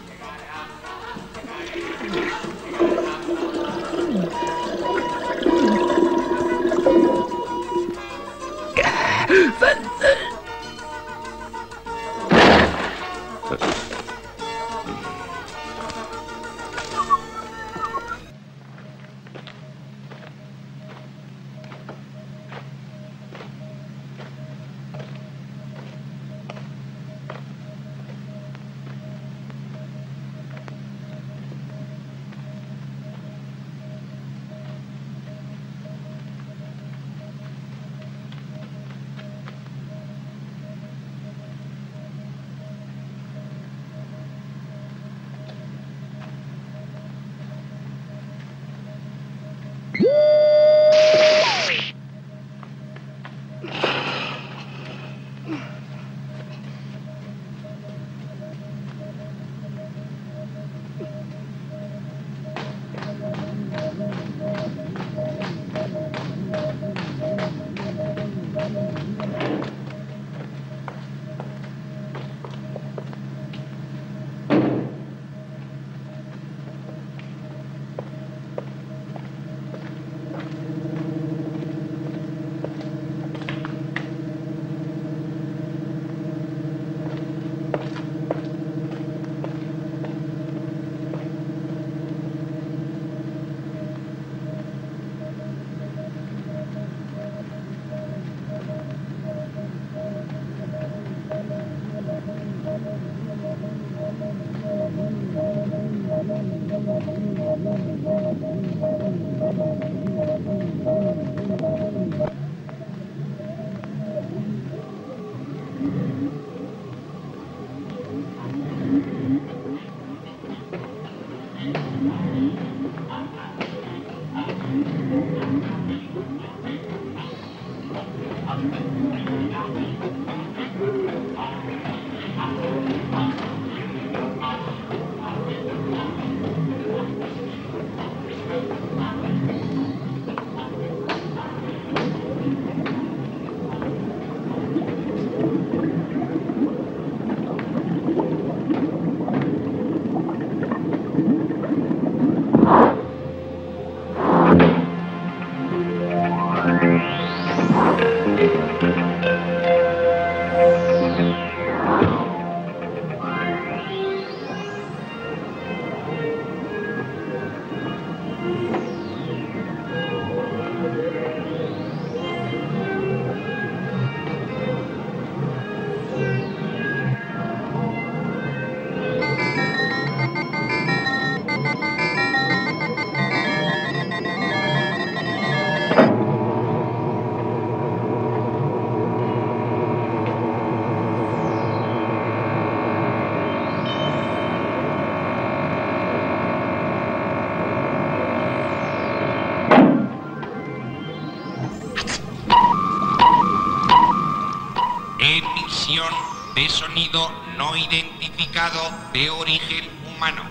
Emisión de sonido no identificado de origen humano.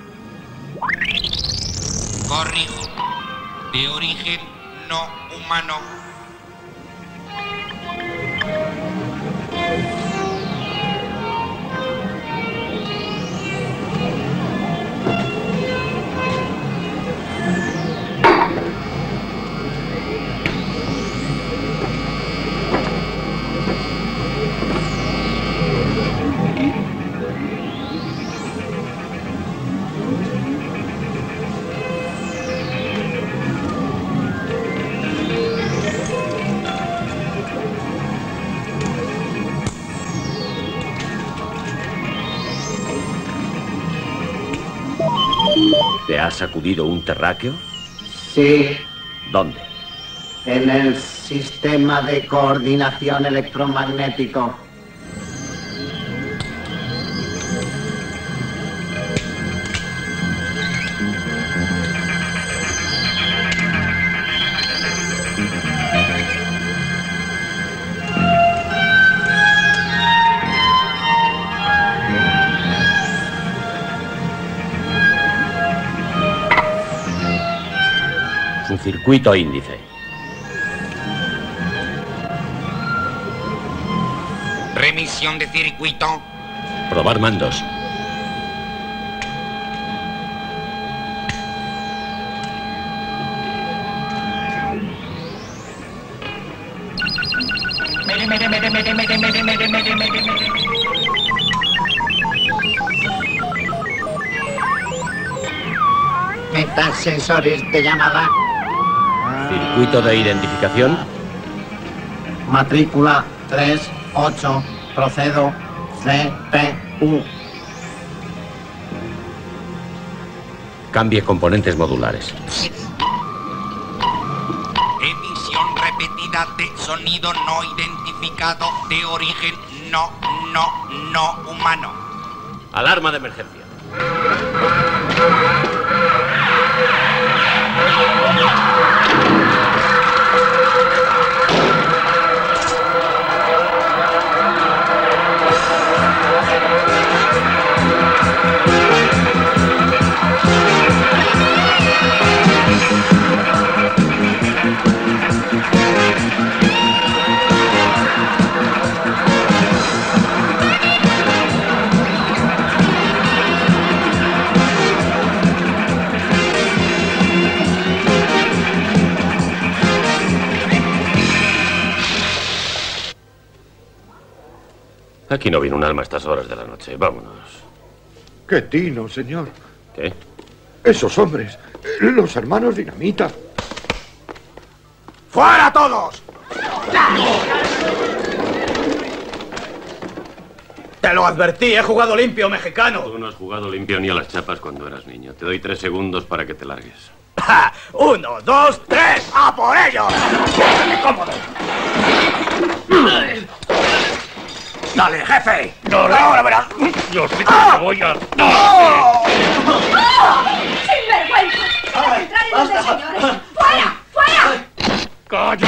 Corrijo, de origen no humano. ¿Te ha sacudido un terráqueo? Sí, ¿Dónde? en el sistema de coordinación electromagnético. su circuito índice. Remisión de circuito. Probar mandos. Metasensores de llamada. Circuito de identificación. Matrícula tres ocho. Procedo. C P U. Cambie componentes modulares. Emisión repetida de sonido no identificado de origen no, no, no humano. Alarma de emergencia. Aquí no viene un alma a estas horas de la noche. Vámonos. ¡Qué tino, señor! ¿Qué? Esos hombres, los hermanos Dinamita. ¡Fuera todos! Te lo advertí, he jugado limpio, mexicano. Tú no has jugado limpio ni a las chapas cuando eras niño. Te doy tres segundos para que te largues. ¡Ja! ¡Uno, dos, tres! ¡A por ellos! ¡Quédate cómodo! ¡Dale, jefe! No, ahora verás. Yo sí que te voy a... ¡Sinvergüenza! ¡Centrales de señores! ¡Fuera! ¡Fuera! ¡Calla!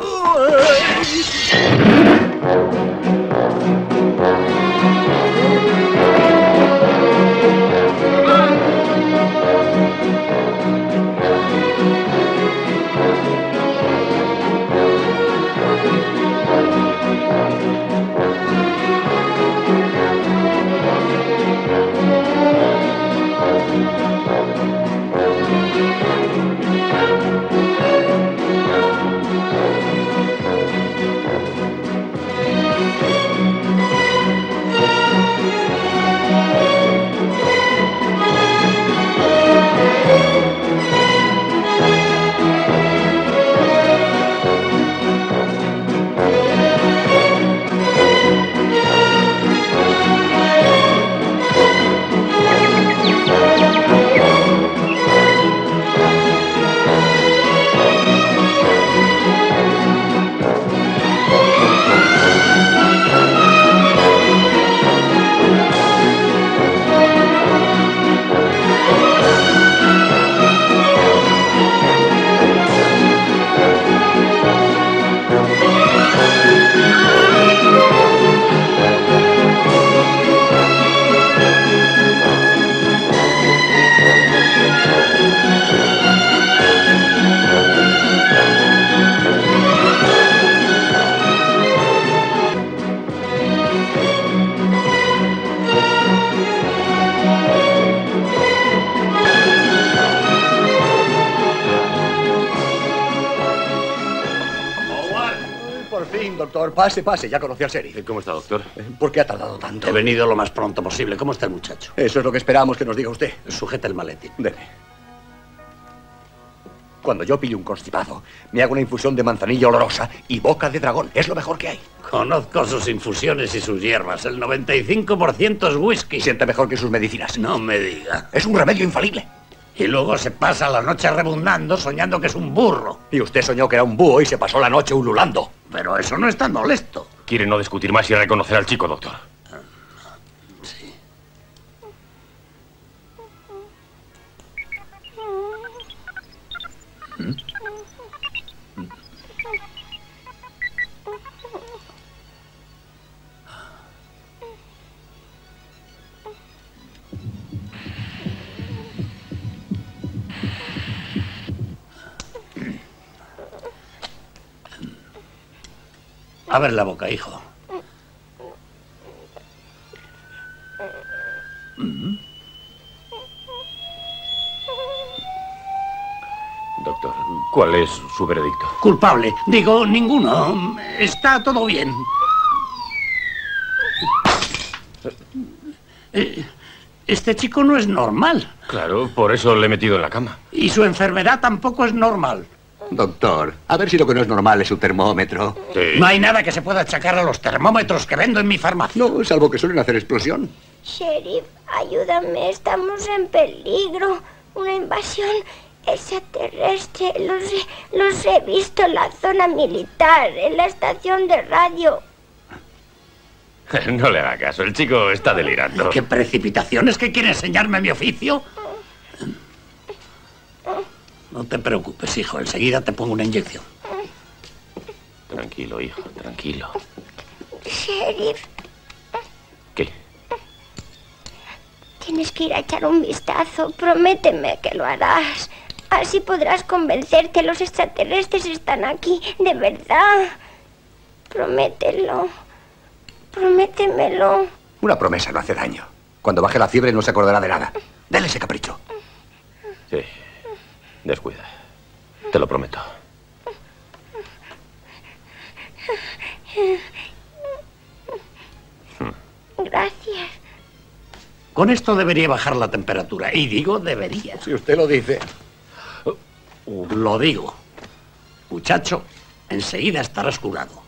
Doctor, pase, pase. Ya conocí al sheriff. ¿Cómo está, doctor? ¿Por qué ha tardado tanto? He venido lo más pronto posible. ¿Cómo está el muchacho? Eso es lo que esperamos que nos diga usted. Sujeta el maletín. Dele. Cuando yo pillo un constipado, me hago una infusión de manzanilla olorosa y boca de dragón. Es lo mejor que hay. Conozco sus infusiones y sus hierbas. El noventa y cinco por ciento es whisky. Siente mejor que sus medicinas. No me diga. Es un remedio infalible. Y luego se pasa la noche rebundando soñando que es un burro. Y usted soñó que era un búho y se pasó la noche ululando. Pero eso no es tan molesto. Quiere no discutir más y reconocer al chico, doctor. Sí. ¿Mm? Abre la boca, hijo. Doctor, ¿cuál es su veredicto? Culpable. Digo, ninguno. Está todo bien. Eh, Este chico no es normal. Claro, por eso le he metido en la cama. Y su enfermedad tampoco es normal. Doctor, a ver si lo que no es normal es su termómetro. No hay nada que se pueda achacar a los termómetros que vendo en mi farmacia. No, salvo que suelen hacer explosión. Sheriff, ayúdame, estamos en peligro. Una invasión extraterrestre. Los he, los he visto en la zona militar, en la estación de radio. No le haga caso, el chico está delirando. ¿Qué precipitación? ¿Es que quiere enseñarme mi oficio? No te preocupes, hijo. Enseguida te pongo una inyección. Tranquilo, hijo, tranquilo. Sheriff. ¿Qué? Tienes que ir a echar un vistazo. Prométeme que lo harás. Así podrás convencerte. Los extraterrestres están aquí, de verdad. Promételo. Prométemelo. Una promesa no hace daño. Cuando baje la fiebre no se acordará de nada. Dale ese capricho. Sí. Descuida. Te lo prometo. Gracias. Con esto debería bajar la temperatura. Y digo debería. Si usted lo dice. Lo digo. Muchacho, enseguida estarás curado.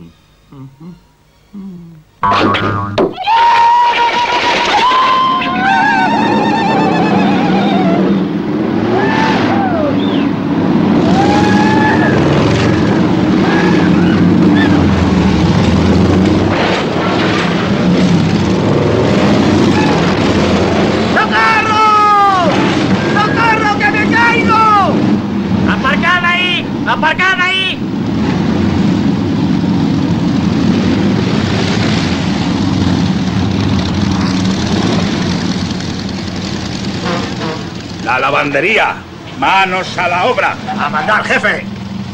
¡Socorro! ¡Socorro, que me caigo! ¡Aparcad ahí! ¡Aparcad ahí! La lavandería. Manos a la obra. A mandar, jefe.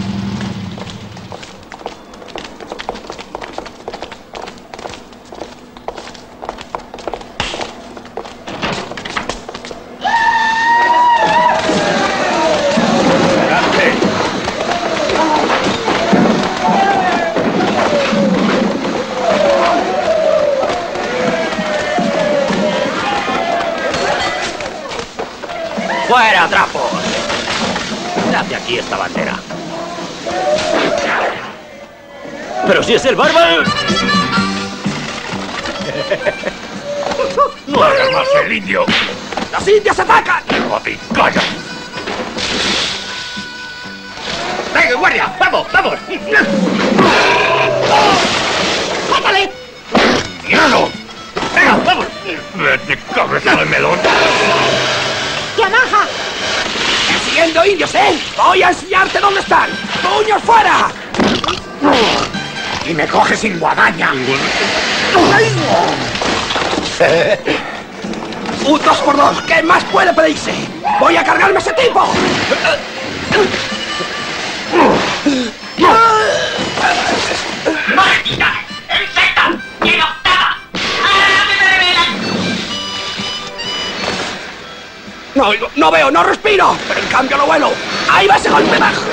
¡Fuera, trapos! ¿Qué hace aquí esta bandera? ¡Pero si es el bárbaro! ¡No hagas más el indio! ¡Las indias atacan! ¡Joder, calla! ¡Venga, guardia! ¡Vamos, vamos! ¡Mátale! ¡Diablo! ¡Venga, vamos! ¡Vete, cabeza de melón! ¡Yamaha! ¡Persiguiendo indios, eh! ¡Voy a enseñarte dónde están! ¡Puños fuera! Y me coge sin guadaña. Un dos por dos, ¿qué más puede pedirse? ¡Voy a cargarme a ese tipo! ¡Máquina! ¡El Z! ¡Y en octava! No oigo, no veo, no respiro, pero en cambio lo vuelo. ¡Ahí va ese golpe bajo!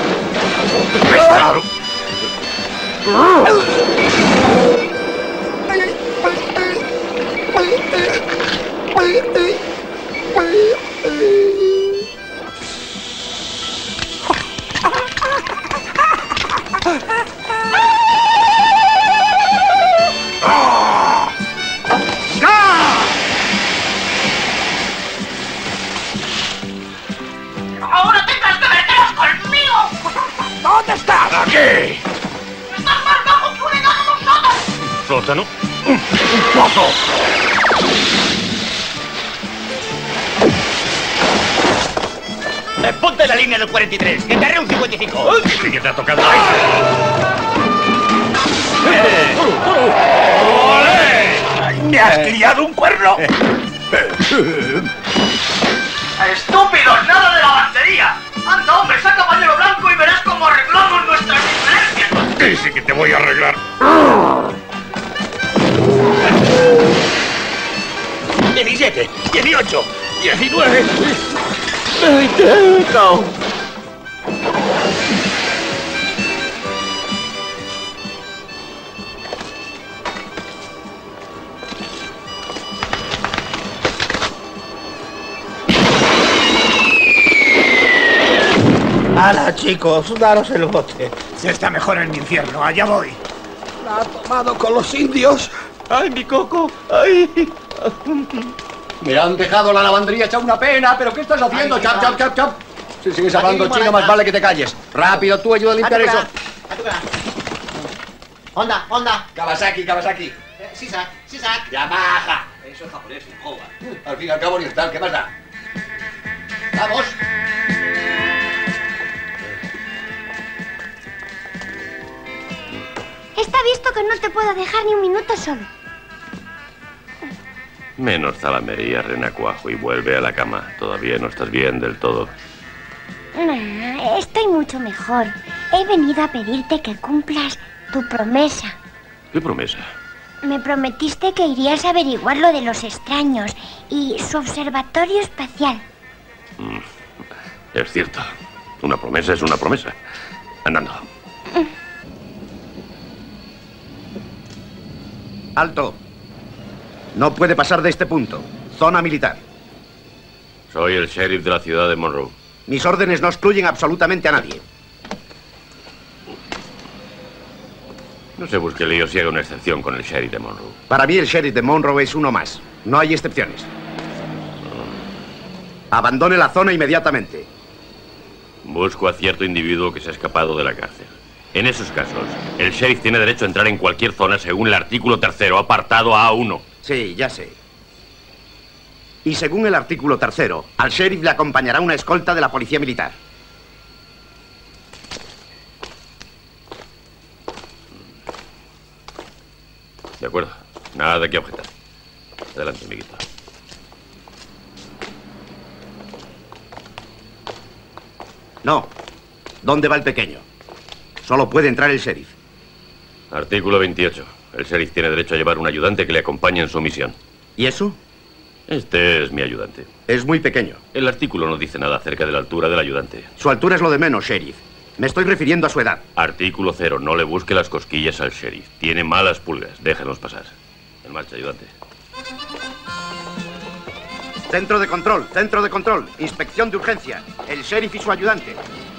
¡Ahora tendrás que meteros conmigo! ¿Dónde estás? ¡Aquí! ¡Estás más bajo que un enano de un sótano! ¿Sótano? ¡Un pozo! Eh, ponte la línea del cuarenta y tres, que te haré un cincuenta y cinco. ¡Uy! ¿Qué te ha tocado ahí? ¡Ole! ¡Me has criado un cuerno! ¡Estúpidos! ¡Nada de lavandería! ¡Anda, hombre, saca pañuelo blanco y verás cómo arreglamos nuestras diferencias! Sí, sí que te voy a arreglar. diecisiete, dieciocho, diecinueve, veinte. No. ¡Hala, chicos! ¡Daros el bote! Se está mejor en mi infierno. Allá voy. La ha tomado con los indios. ¡Ay, mi coco! ¡Ay! Me han dejado la lavandería hecha una pena. ¿Pero qué estás haciendo? Ay, ¡Chap, chap, chap, chap! Si sigues hablando chino, más vale que te calles. Rápido, tú ayuda a limpiar eso. Honda, Honda. Kawasaki, Kawasaki. Sisak, Sisak. Yamaha. Eso es japonés, joder. Al fin y al cabo oriental, ¿qué más da? ¡Vamos! Está visto que no te puedo dejar ni un minuto solo. Menos zalamería, renacuajo, y vuelve a la cama. Todavía no estás bien del todo. Nah, estoy mucho mejor. He venido a pedirte que cumplas tu promesa. ¿Qué promesa? Me prometiste que irías a averiguar lo de los extraños y su observatorio espacial. Mm, es cierto. Una promesa es una promesa. Andando. Alto. No puede pasar de este punto. Zona militar. Soy el sheriff de la ciudad de Monroe. Mis órdenes no excluyen absolutamente a nadie. No se busque líos y haga una excepción con el sheriff de Monroe. Para mí el sheriff de Monroe es uno más. No hay excepciones. Abandone la zona inmediatamente. Busco a cierto individuo que se ha escapado de la cárcel. En esos casos, el sheriff tiene derecho a entrar en cualquier zona según el artículo tercero, apartado A uno. Sí, ya sé. Y según el artículo tercero, al sheriff le acompañará una escolta de la policía militar. De acuerdo. Nada que objetar. Adelante, amiguito. No. ¿Dónde va el pequeño? Solo puede entrar el sheriff. Artículo veintiocho. El sheriff tiene derecho a llevar un ayudante que le acompañe en su misión. ¿Y eso? Este es mi ayudante. Es muy pequeño. El artículo no dice nada acerca de la altura del ayudante. Su altura es lo de menos, sheriff. Me estoy refiriendo a su edad. Artículo cero. No le busque las cosquillas al sheriff. Tiene malas pulgas. Déjenos pasar. En marcha, ayudante. Centro de control, centro de control. Inspección de urgencia. El sheriff y su ayudante.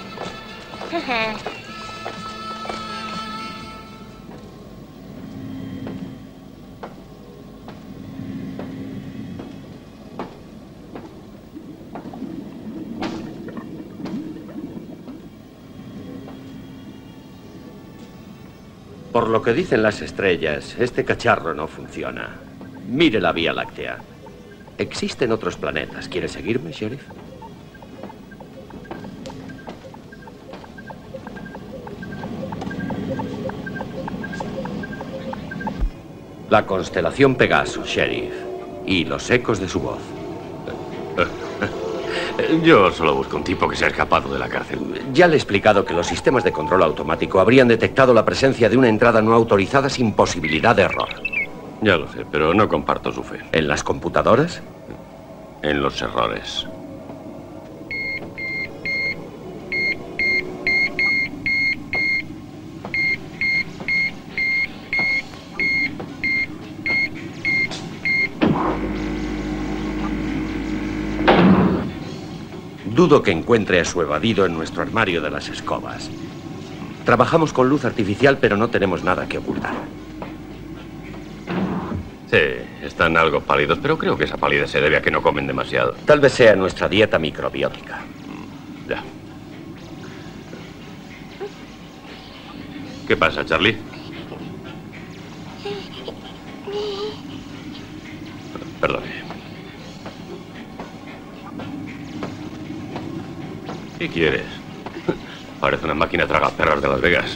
Por lo que dicen las estrellas, este cacharro no funciona. Mire la Vía Láctea. ¿Existen otros planetas? ¿Quiere seguirme, sheriff? La constelación Pegaso, sheriff. Y los ecos de su voz. Yo solo busco un tipo que se ha escapado de la cárcel. Ya le he explicado que los sistemas de control automático habrían detectado la presencia de una entrada no autorizada sin posibilidad de error. Ya lo sé, pero no comparto su fe. ¿En las computadoras? En los errores. Dudo que encuentre a su evadido en nuestro armario de las escobas. Trabajamos con luz artificial, pero no tenemos nada que ocultar. Sí, están algo pálidos, pero creo que esa pálida se debe a que no comen demasiado. Tal vez sea nuestra dieta microbiótica. Ya. ¿Qué pasa, Charlie? Perdone. ¿Qué quieres? Parece una máquina tragaperras de Las Vegas.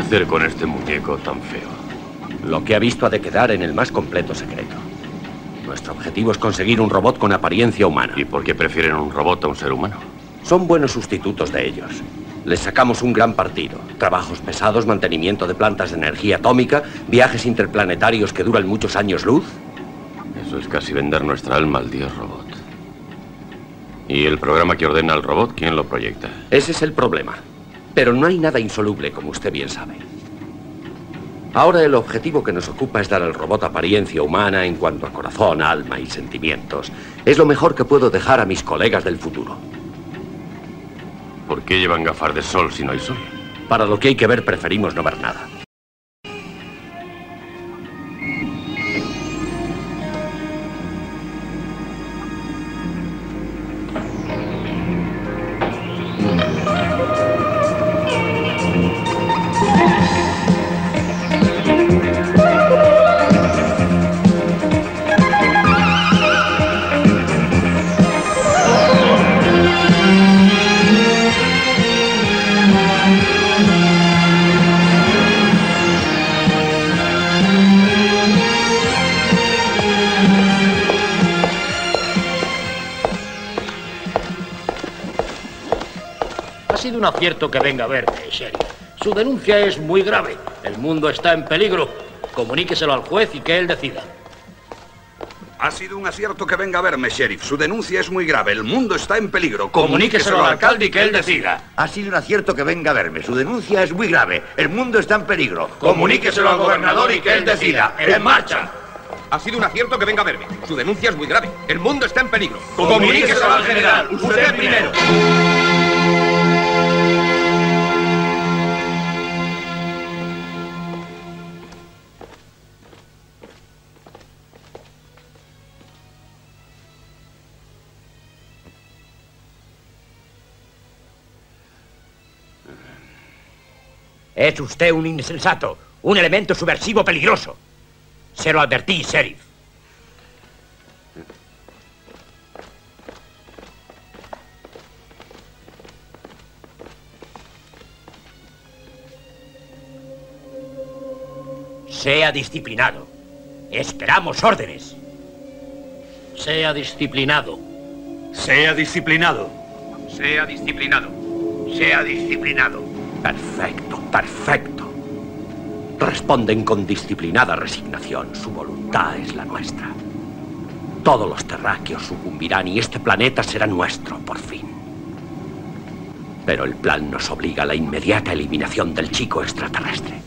hacer con este muñeco tan feo? Lo que ha visto ha de quedar en el más completo secreto. Nuestro objetivo es conseguir un robot con apariencia humana. ¿Y por qué prefieren un robot a un ser humano? Son buenos sustitutos de ellos. Les sacamos un gran partido. Trabajos pesados, mantenimiento de plantas de energía atómica, viajes interplanetarios que duran muchos años luz. Eso es casi vender nuestra alma al dios robot. ¿Y el programa que ordena al robot, quién lo proyecta? Ese es el problema. Pero no hay nada insoluble, como usted bien sabe. Ahora el objetivo que nos ocupa es dar al robot apariencia humana en cuanto a corazón, alma y sentimientos. Es lo mejor que puedo dejar a mis colegas del futuro. ¿Por qué llevan gafas de sol si no hay sol? Para lo que hay que ver, preferimos no ver nada. Ha sido un acierto que venga a verme, Sheriff. Su denuncia es muy grave. El mundo está en peligro. Comuníqueselo al juez y que él decida. Ha sido un acierto que venga a verme, Sheriff. Su denuncia es muy grave. El mundo está en peligro. Comuníqueselo al alcalde y que él decida. Ha sido un acierto que venga a verme. Su denuncia es muy grave. El mundo está en peligro. Comuníqueselo al gobernador y que él decida. ¡En marcha! Ha sido un acierto que venga a verme. Su denuncia es muy grave. El mundo está en peligro. Comuníqueselo al general. Usted primero. Es usted un insensato, un elemento subversivo peligroso. Se lo advertí, Sheriff. Sea disciplinado. Esperamos órdenes. Sea disciplinado. Sea disciplinado. Sea disciplinado. Sea disciplinado. Perfecto, perfecto. Responden con disciplinada resignación. Su voluntad es la nuestra. Todos los terráqueos sucumbirán y este planeta será nuestro, por fin. Pero el plan nos obliga a la inmediata eliminación del chico extraterrestre.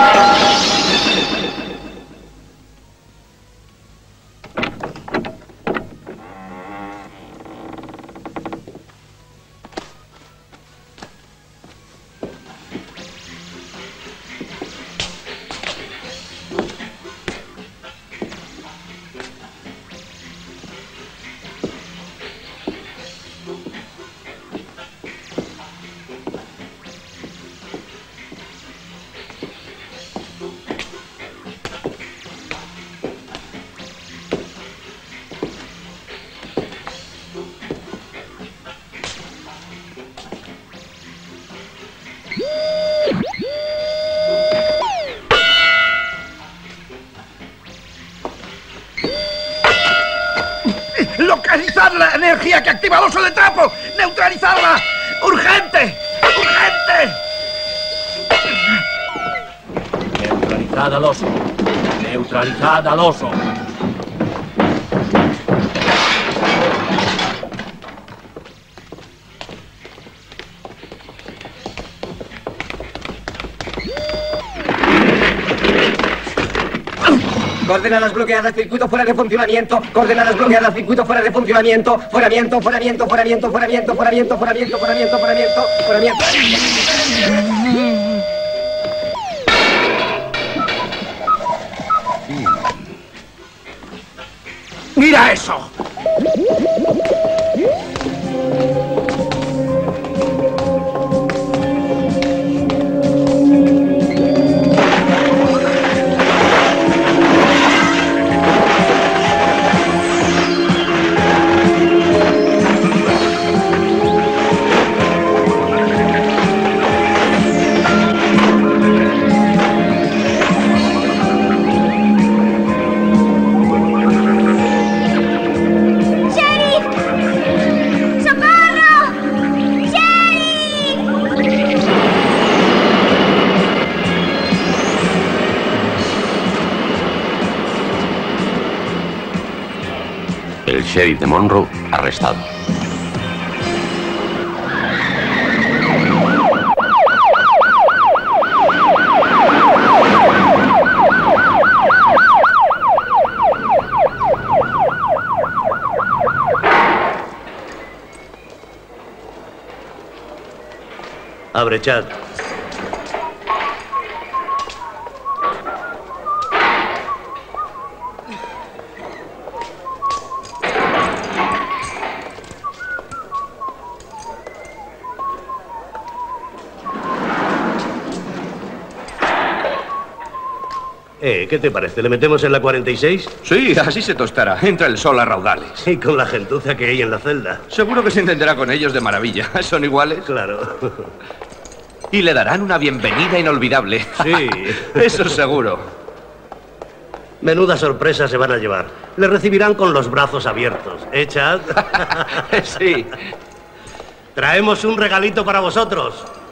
¡Localizar la energía que activa el oso de trapo! ¡Neutralizarla! ¡Urgente! ¡Urgente! Neutralizad al oso. Neutralizad al oso. Coordenadas bloqueadas, circuito fuera de funcionamiento. Coordenadas bloqueadas, circuito fuera de funcionamiento. Foramiento, foramiento, foramiento, foramiento, foramiento, foramiento, foramiento, foramiento, foramiento. ¡Mira eso! sheriff de Monroe arrestado. Abre, Chad. Eh, ¿qué te parece? ¿Le metemos en la cuarenta y seis? Sí, así se tostará. Entra el sol a raudales. Y con la gentuza que hay en la celda. Seguro que se entenderá con ellos de maravilla. ¿Son iguales? Claro. Y le darán una bienvenida inolvidable. Sí. Eso seguro. Menuda sorpresa se van a llevar. Le recibirán con los brazos abiertos. ¿Eh, Chad? Sí. Traemos un regalito para vosotros.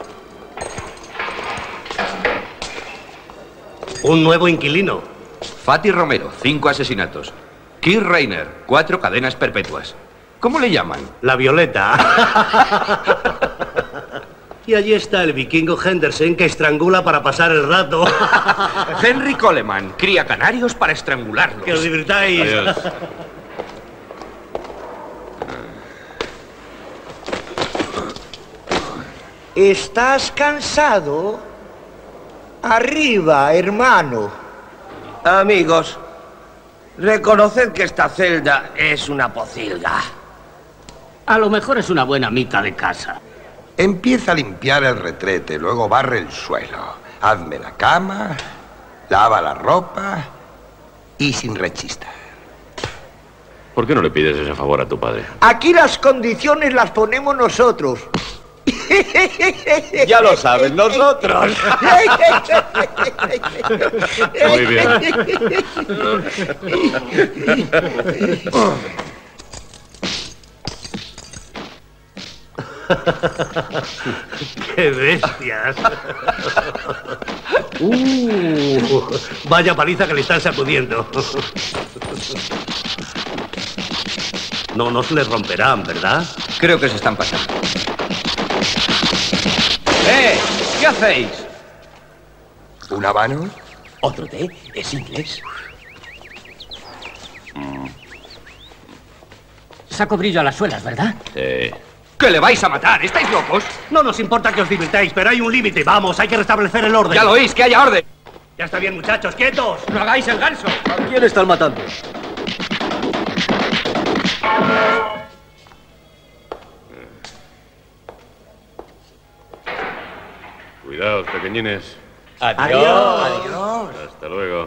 Un nuevo inquilino. Fatty Romero, cinco asesinatos. Keith Rayner, cuatro cadenas perpetuas. ¿Cómo le llaman? La Violeta. Y allí está el vikingo Henderson que estrangula para pasar el rato. Henry Coleman, cría canarios para estrangularlos. Que os divirtáis. Adiós. ¿Estás cansado? Arriba, hermano. Amigos, reconoced que esta celda es una pocilga. A lo mejor es una buena mica de casa. Empieza a limpiar el retrete, luego barre el suelo. Hazme la cama, lava la ropa y sin rechistar. ¿Por qué no le pides ese favor a tu padre? Aquí las condiciones las ponemos nosotros. Ya lo saben nosotros. Muy bien. ¡Qué bestias! Uh, vaya paliza que le están sacudiendo. No nos les romperán, ¿verdad? Creo que se están pasando. ¡Eh! ¿Qué hacéis? ¿Un habano? ¿Otro té? ¿Es inglés? Mm. Saco brillo a las suelas, ¿verdad? Sí. ¡Que le vais a matar! ¿Estáis locos? No nos importa que os divirtáis, pero hay un límite. Vamos, hay que restablecer el orden. Ya lo oís, que haya orden. Ya está bien, muchachos, quietos. ¡No hagáis el ganso! ¿A quién están matando? Cuidaos, pequeñines. Adiós. Adiós. Hasta luego.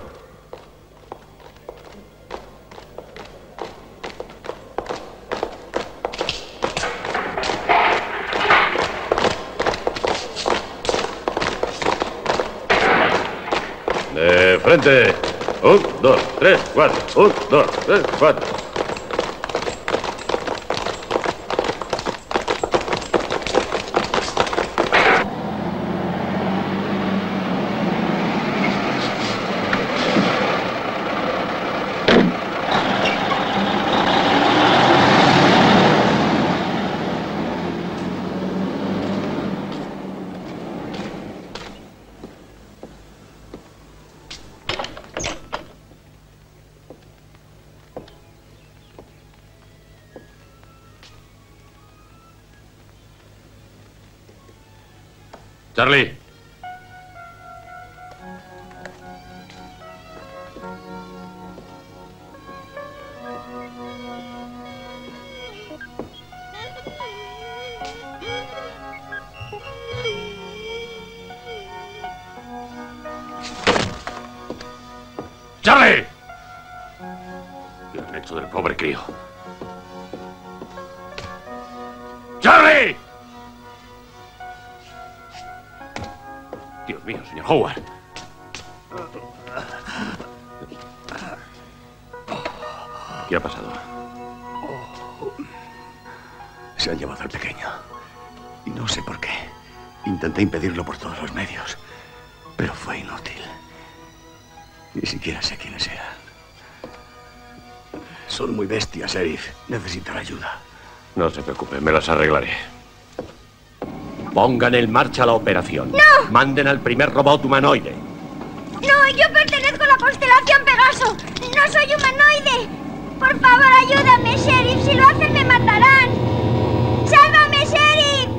De frente. Un, dos, tres, cuatro. Un, dos, tres, cuatro. Charlie. ¡Charlie! ¿Qué han hecho del pobre crío? ¡Charlie! Dios mío, señor Howard. ¿Qué ha pasado? Se han llevado al pequeño. Y no sé por qué. Intenté impedirlo por todos los medios. Pero fue inútil. Ni siquiera sé quiénes eran. Son muy bestias, Sheriff. Necesitan ayuda. No se preocupe, me las arreglaré. Pongan en marcha la operación. ¡No! Manden al primer robot humanoide. No, yo pertenezco a la constelación Pegaso. No soy humanoide. Por favor, ayúdame, Sheriff. Si lo hacen, me matarán. ¡Sálvame, Sheriff!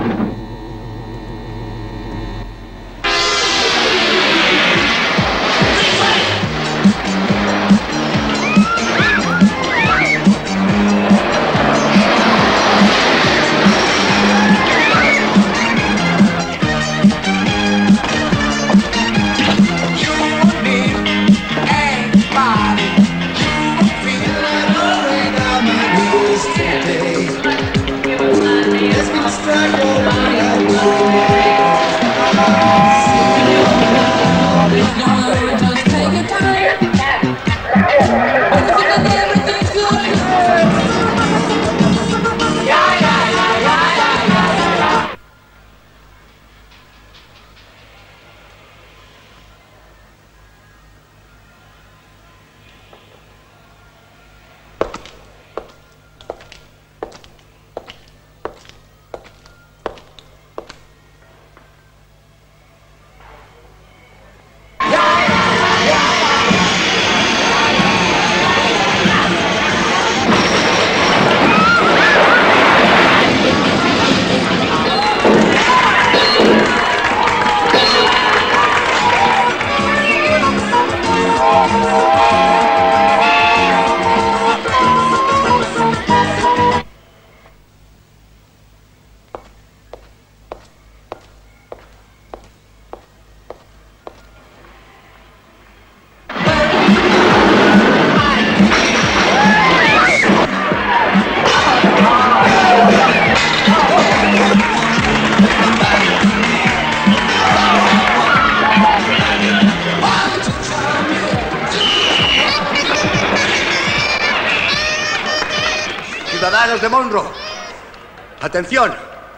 Ciudadanos de Monroe, atención.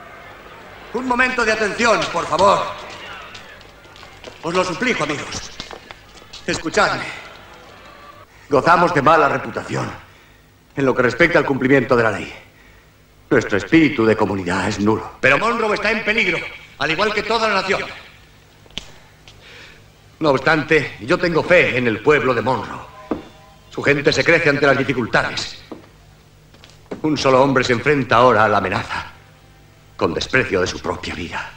Un momento de atención, por favor. Os lo suplico, amigos. Escuchadme. Gozamos de mala reputación en lo que respecta al cumplimiento de la ley. Nuestro espíritu de comunidad es nulo. Pero Monroe está en peligro, al igual que toda la nación. No obstante, yo tengo fe en el pueblo de Monroe. Su gente se crece ante las dificultades. Un solo hombre se enfrenta ahora a la amenaza, con desprecio de su propia vida.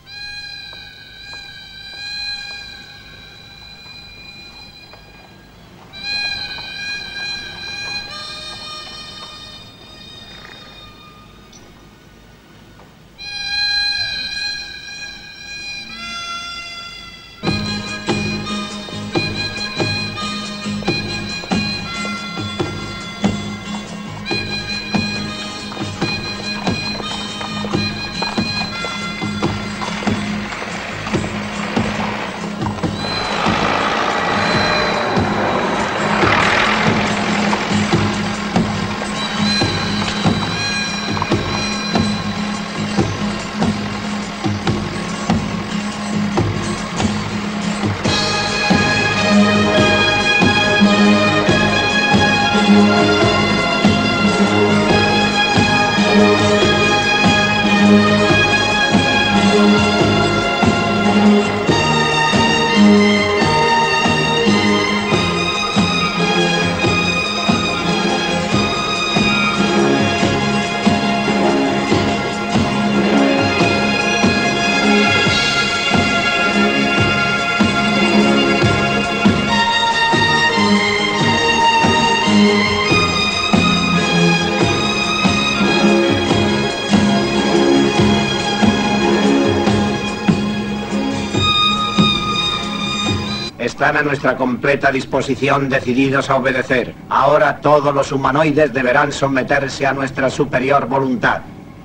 Están a nuestra completa disposición, decididos a obedecer. Ahora todos los humanoides deberán someterse a nuestra superior voluntad.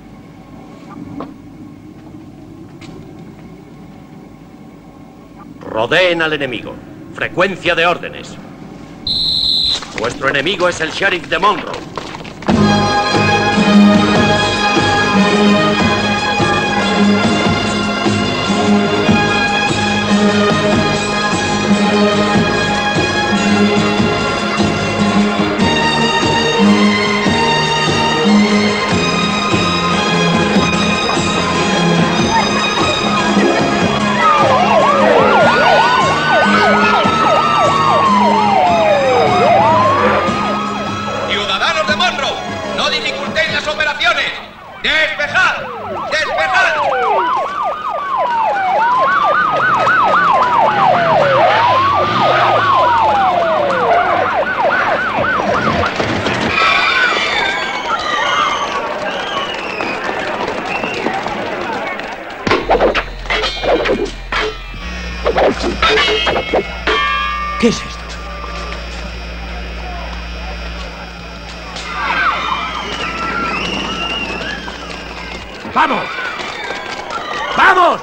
Rodeen al enemigo. Frecuencia de órdenes. Vuestro enemigo es el sheriff de Monroe. ¿Qué es esto? ¡Vamos! ¡Vamos!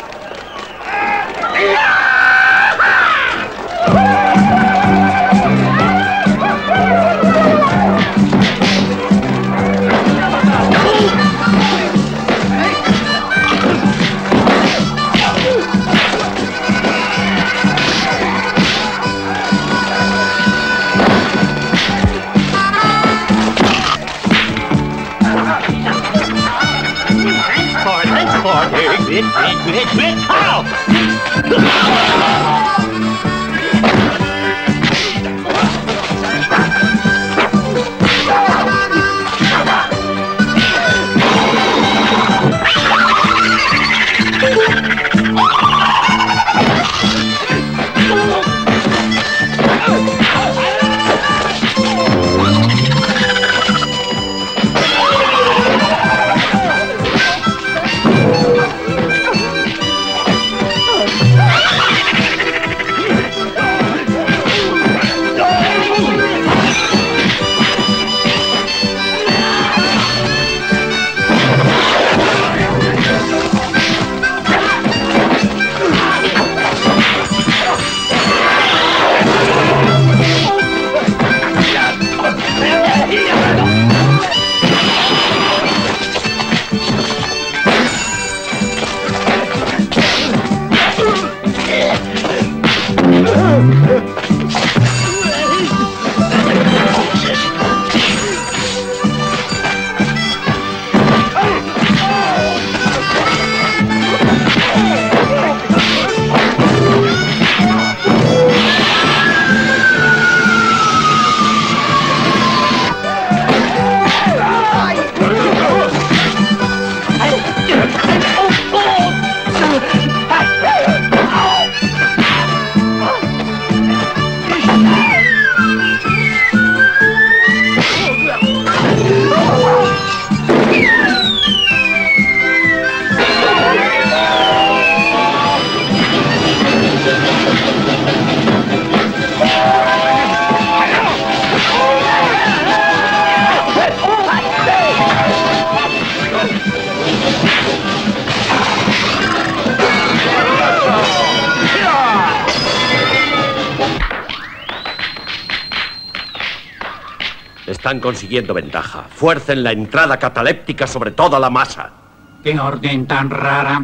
Están consiguiendo ventaja. Fuercen la entrada cataléptica sobre toda la masa. ¿Qué orden tan rara?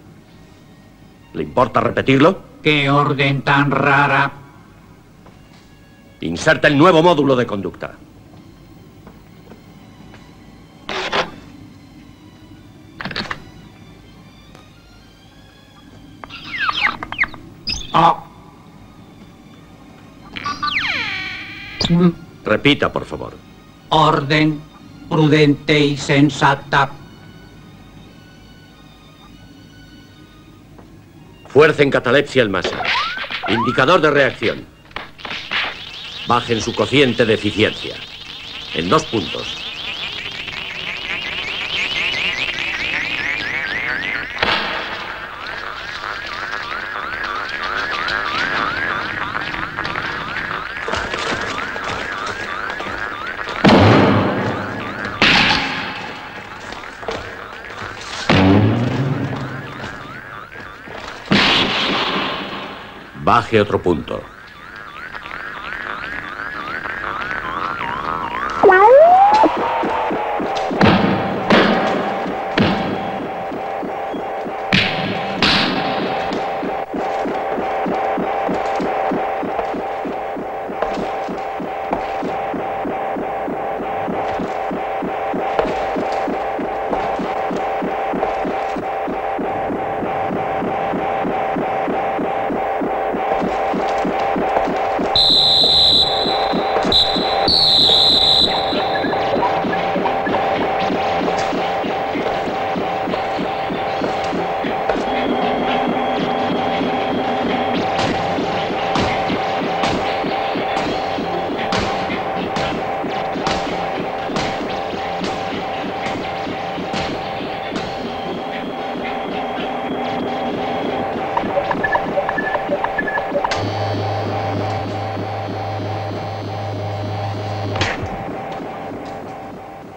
¿Le importa repetirlo? ¿Qué orden tan rara? Inserta el nuevo módulo de conducta. Oh. Mm. Repita, por favor. Orden prudente y sensata. Fuerza en catalepsia el masa. Indicador de reacción. Bajen su cociente de eficiencia. En dos puntos. Baje otro punto.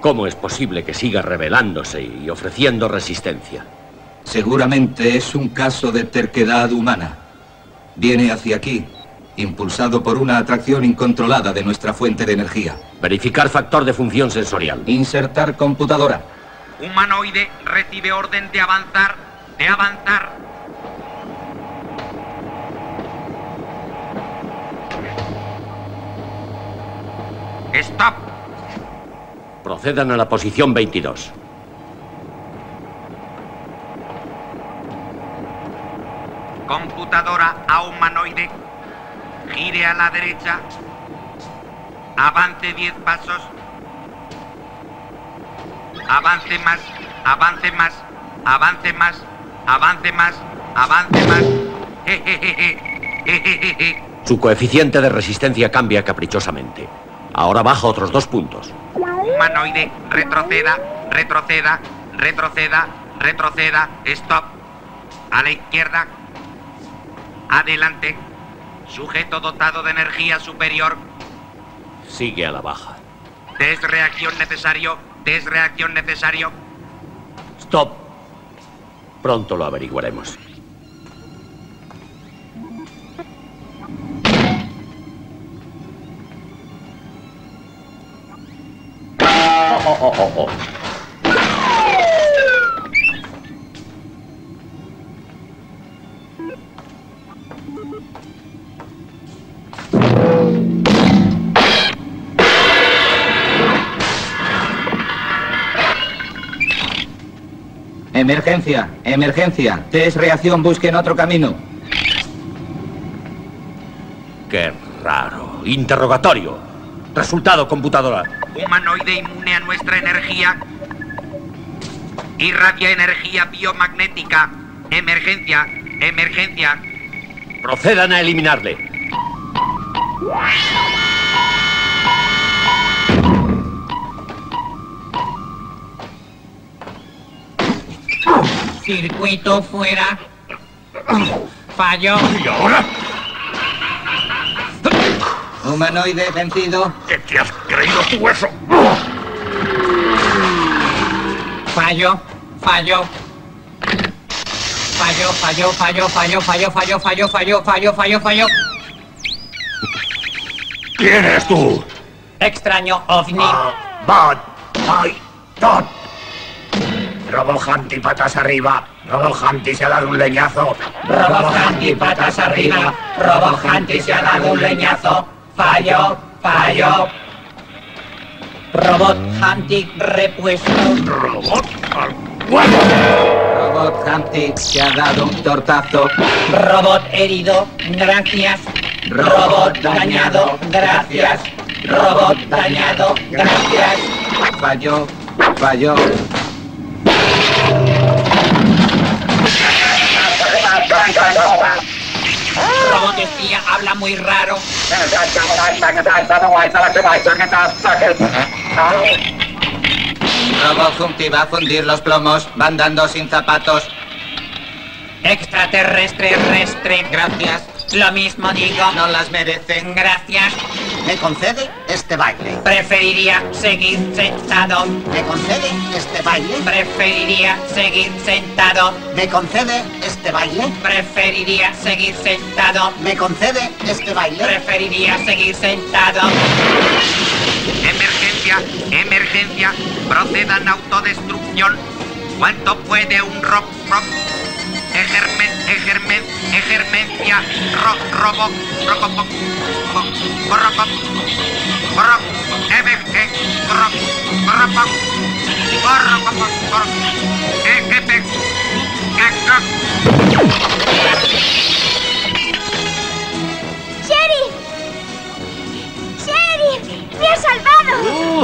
¿Cómo es posible que siga rebelándose y ofreciendo resistencia? Seguramente es un caso de terquedad humana. Viene hacia aquí, impulsado por una atracción incontrolada de nuestra fuente de energía. Verificar factor de función sensorial. Insertar computadora. Humanoide recibe orden de avanzar, de avanzar. Stop. Procedan a la posición veintidós. Computadora a humanoide. Gire a la derecha. Avance diez pasos. Avance más. Avance más. Avance más. Avance más. Avance más. Jejeje. Jejeje. Su coeficiente de resistencia cambia caprichosamente. Ahora baja otros dos puntos. Humanoide, retroceda, retroceda, retroceda, retroceda. Stop. A la izquierda. Adelante. Sujeto dotado de energía superior. Sigue a la baja. Desreacción necesario. Desreacción necesario. Stop. Pronto lo averiguaremos. Oh, oh, oh, oh. Emergencia, emergencia. Desreacción, busquen otro camino. Qué raro. Interrogatorio. Resultado, computadora. Humanoide inmune a nuestra energía. Irradia energía biomagnética. Emergencia, emergencia. Procedan a eliminarle. Circuito fuera. Fallo. ¿Y ahora? Humanoide vencido. ¿Qué te has creído tú eso? Fallo. Fallo. Fallo, fallo, fallo, fallo, fallo, fallo, fallo, fallo, fallo, fallo, fallo. ¿Quién eres tú? Extraño ovni. Bot, soy Tot. Robohanti patas arriba. Robohanti se ha dado un leñazo. Robohanti patas arriba. Robohanti se ha dado un leñazo. Fallo, fallo. Robot Hunting repuesto. Robot al cuerpo. Robot Hunting se ha dado un tortazo. Robot herido, gracias. Robot dañado, gracias. Robot dañado, gracias. Falló, falló. Robot espía habla muy raro. Robot Humpty va a fundir los plomos. Van dando sin zapatos. Extraterrestre, restre, gracias. Lo mismo digo. No las merecen. Gracias. ¿Me concede este baile? Preferiría seguir sentado. ¿Me concede este baile? Preferiría seguir sentado. ¿Me concede este baile? Preferiría seguir sentado. ¿Me concede este baile? Preferiría seguir sentado. Emergencia, emergencia. Procedan a autodestrucción. ¿Cuánto puede un rob, rob? Ejermen, ejermen, ejermencia, ro, robo, robo, corrobo, corro, emergen, corro, corrobo, corrobo, corro, ejepe, ¡Sheriff! ¡Sheriff! ¡Me ha salvado!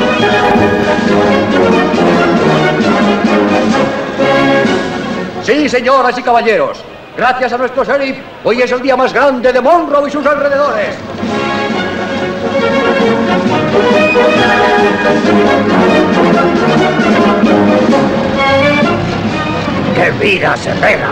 Sí, señoras y caballeros, gracias a nuestro sheriff, hoy es el día más grande de Monroe y sus alrededores. ¡Qué vida se pega!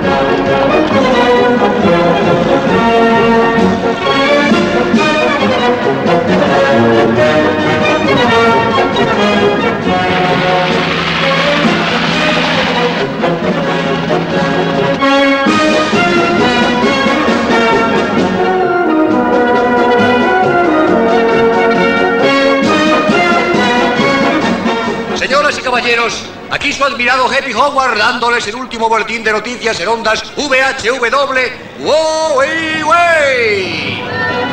Señoras y caballeros, aquí su admirado Happy Howard dándoles el último boletín de noticias en ondas V H W. ¡Way, way!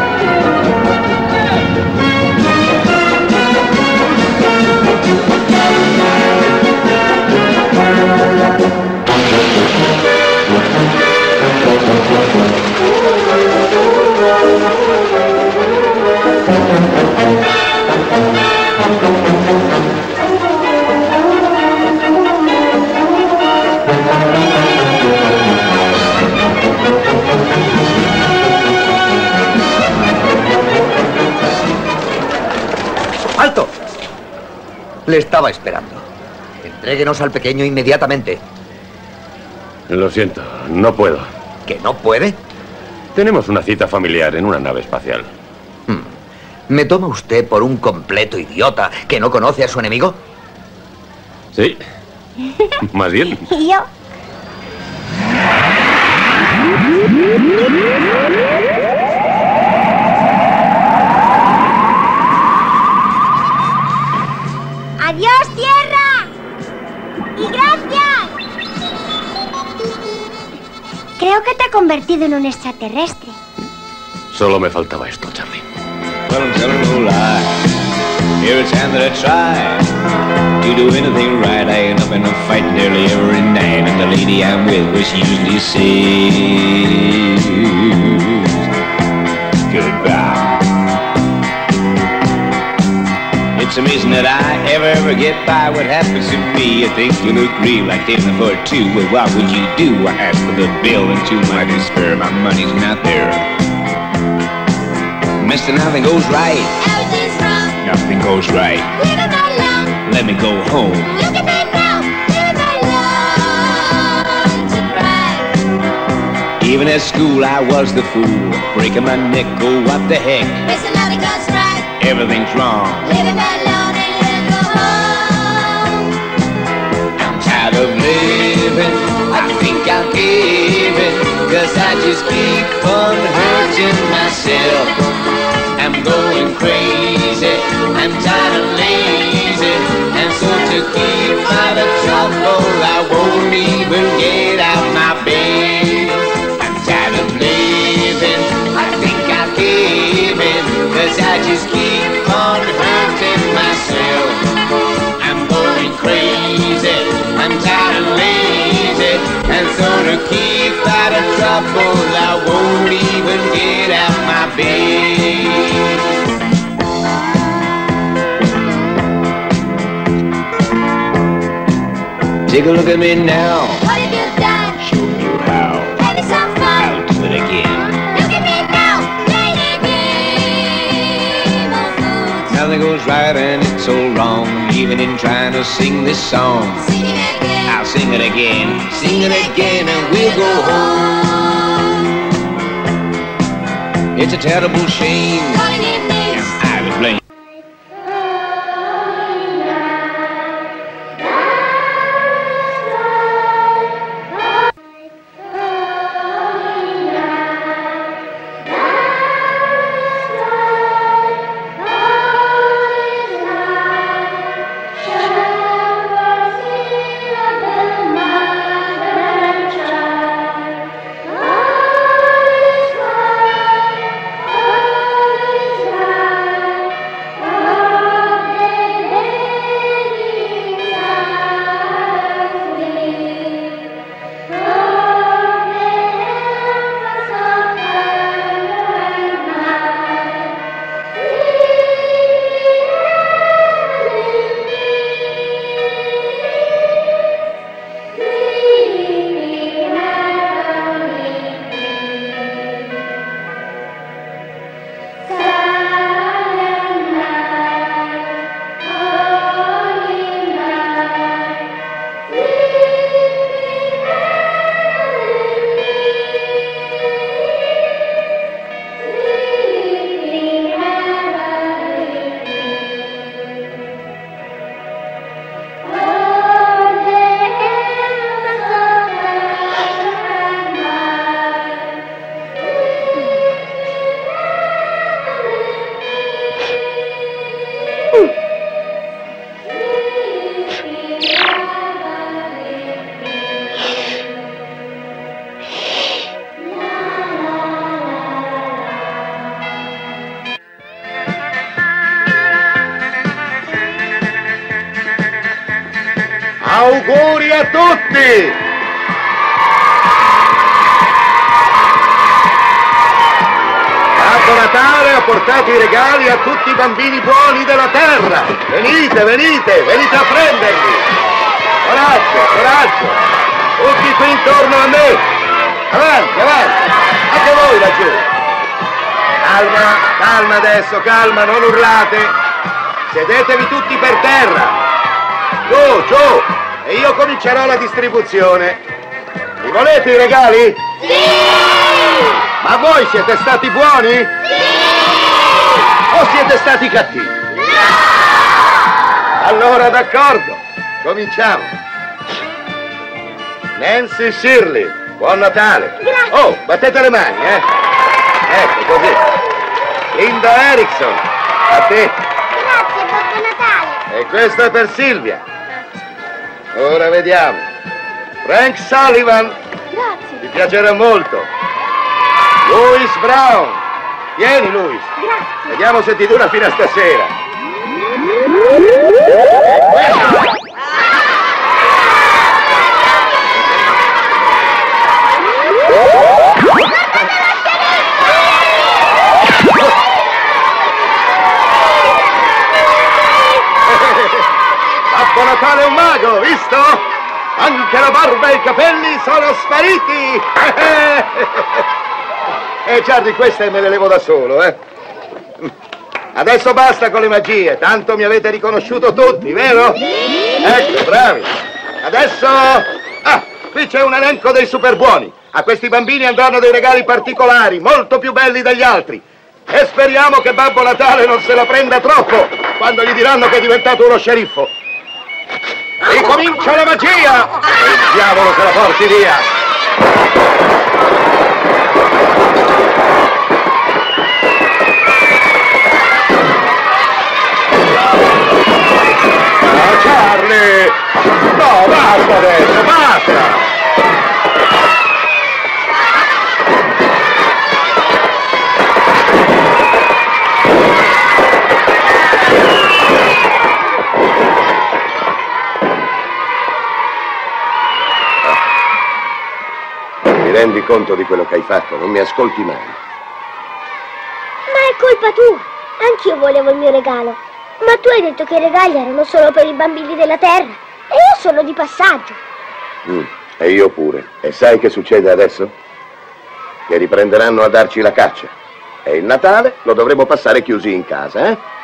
¡Alto! Le estaba esperando. Entréguenos al pequeño inmediatamente. Lo siento, no puedo. ¿Que no puede? Tenemos una cita familiar en una nave espacial. Hmm. ¿Me toma usted por un completo idiota que no conoce a su enemigo? Sí. Más bien. ¿Y yo? ¡Adiós, Tierra! ¡Y gracias! Creo que te ha convertido en un extraterrestre. Solo me faltaba esto, Charlie. Well, I'm telling no lie. Every time that I try to do anything right, I end up in a fight nearly every night. And the lady I'm with, well, she usually says goodbye. It's amazing that I ever, ever get by what happens to me. I think you'll agree, like taking for two. Well, what would you do? I ask for the bill, and to my despair, my money's not there. Mister, nothing goes right. Everything's wrong. Nothing goes right. Leave me alone. Let me go home. Look at me now. Leave me alone to cry. Even at school, I was the fool, breaking my neck. Oh, what the heck? Mister, nothing goes right. Everything's wrong. Leave me alone and let me go home. I'm tired of living. I think I'll give it, 'cause I just keep on hurting myself. I'm going crazy, I'm tired of lazy, and so to keep out of trouble, I won't even get out my bed. I'm tired of living, I think I'll give it, 'cause I just keep on hurting myself. I'm going crazy, I'm tired of lazy, and so to keep out of trouble, I won't even get out my bed. Take a look at me now. What have you done? Show you how. Have me some fun. I'll do it again. Look at me now. Playing a game of fools. Nothing goes right and it's so wrong, even in trying to sing this song. Sing it again. I'll sing it again, sing it again, and we'll go home. It's a terrible shame. Calling it names. I was blame. Thank you. Auguri a tutti! Babbo Natale ha portato i regali a tutti i bambini buoni della terra. Venite, venite, venite a prenderli. Coraggio, coraggio. Tutti qui intorno a me. Avanti, avanti. Anche voi laggiù. Calma, calma adesso, calma, non urlate. Sedetevi tutti per terra. Giù, giù. E io comincerò la distribuzione. Li volete i regali? Sì! Ma voi siete stati buoni? Sì! O siete stati cattivi? No! Allora d'accordo, cominciamo. Nancy Shirley, buon Natale. Grazie. Oh, battete le mani, eh? Ecco, così. Linda Erickson, a te. Grazie, Babbo Natale. E questo è per Silvia. Ora vediamo. Frank Sullivan. Grazie. Ti piacerà molto. Louis Brown. Vieni, Louis. Grazie. Vediamo se ti dura fino a stasera. Babbo Natale è un mago, visto? Anche la barba e i capelli sono spariti! E già di queste me le levo da solo, eh? Adesso basta con le magie, tanto mi avete riconosciuto tutti, vero? Ecco, bravi. Adesso... Ah, qui c'è un elenco dei super buoni. A questi bambini andranno dei regali particolari, molto più belli degli altri. E speriamo che Babbo Natale non se la prenda troppo quando gli diranno che è diventato uno sceriffo. Ricomincia la magia! E il diavolo se la porti via! No, Charlie! No, basta adesso, basta! Ti rendi conto di quello che hai fatto? Non mi ascolti mai. Ma è colpa tua. Anch'io volevo il mio regalo. Ma tu hai detto che i regali erano solo per i bambini della terra. E io sono di passaggio. Mm, e io pure. E sai che succede adesso? Che riprenderanno a darci la caccia. E il Natale lo dovremo passare chiusi in casa, eh?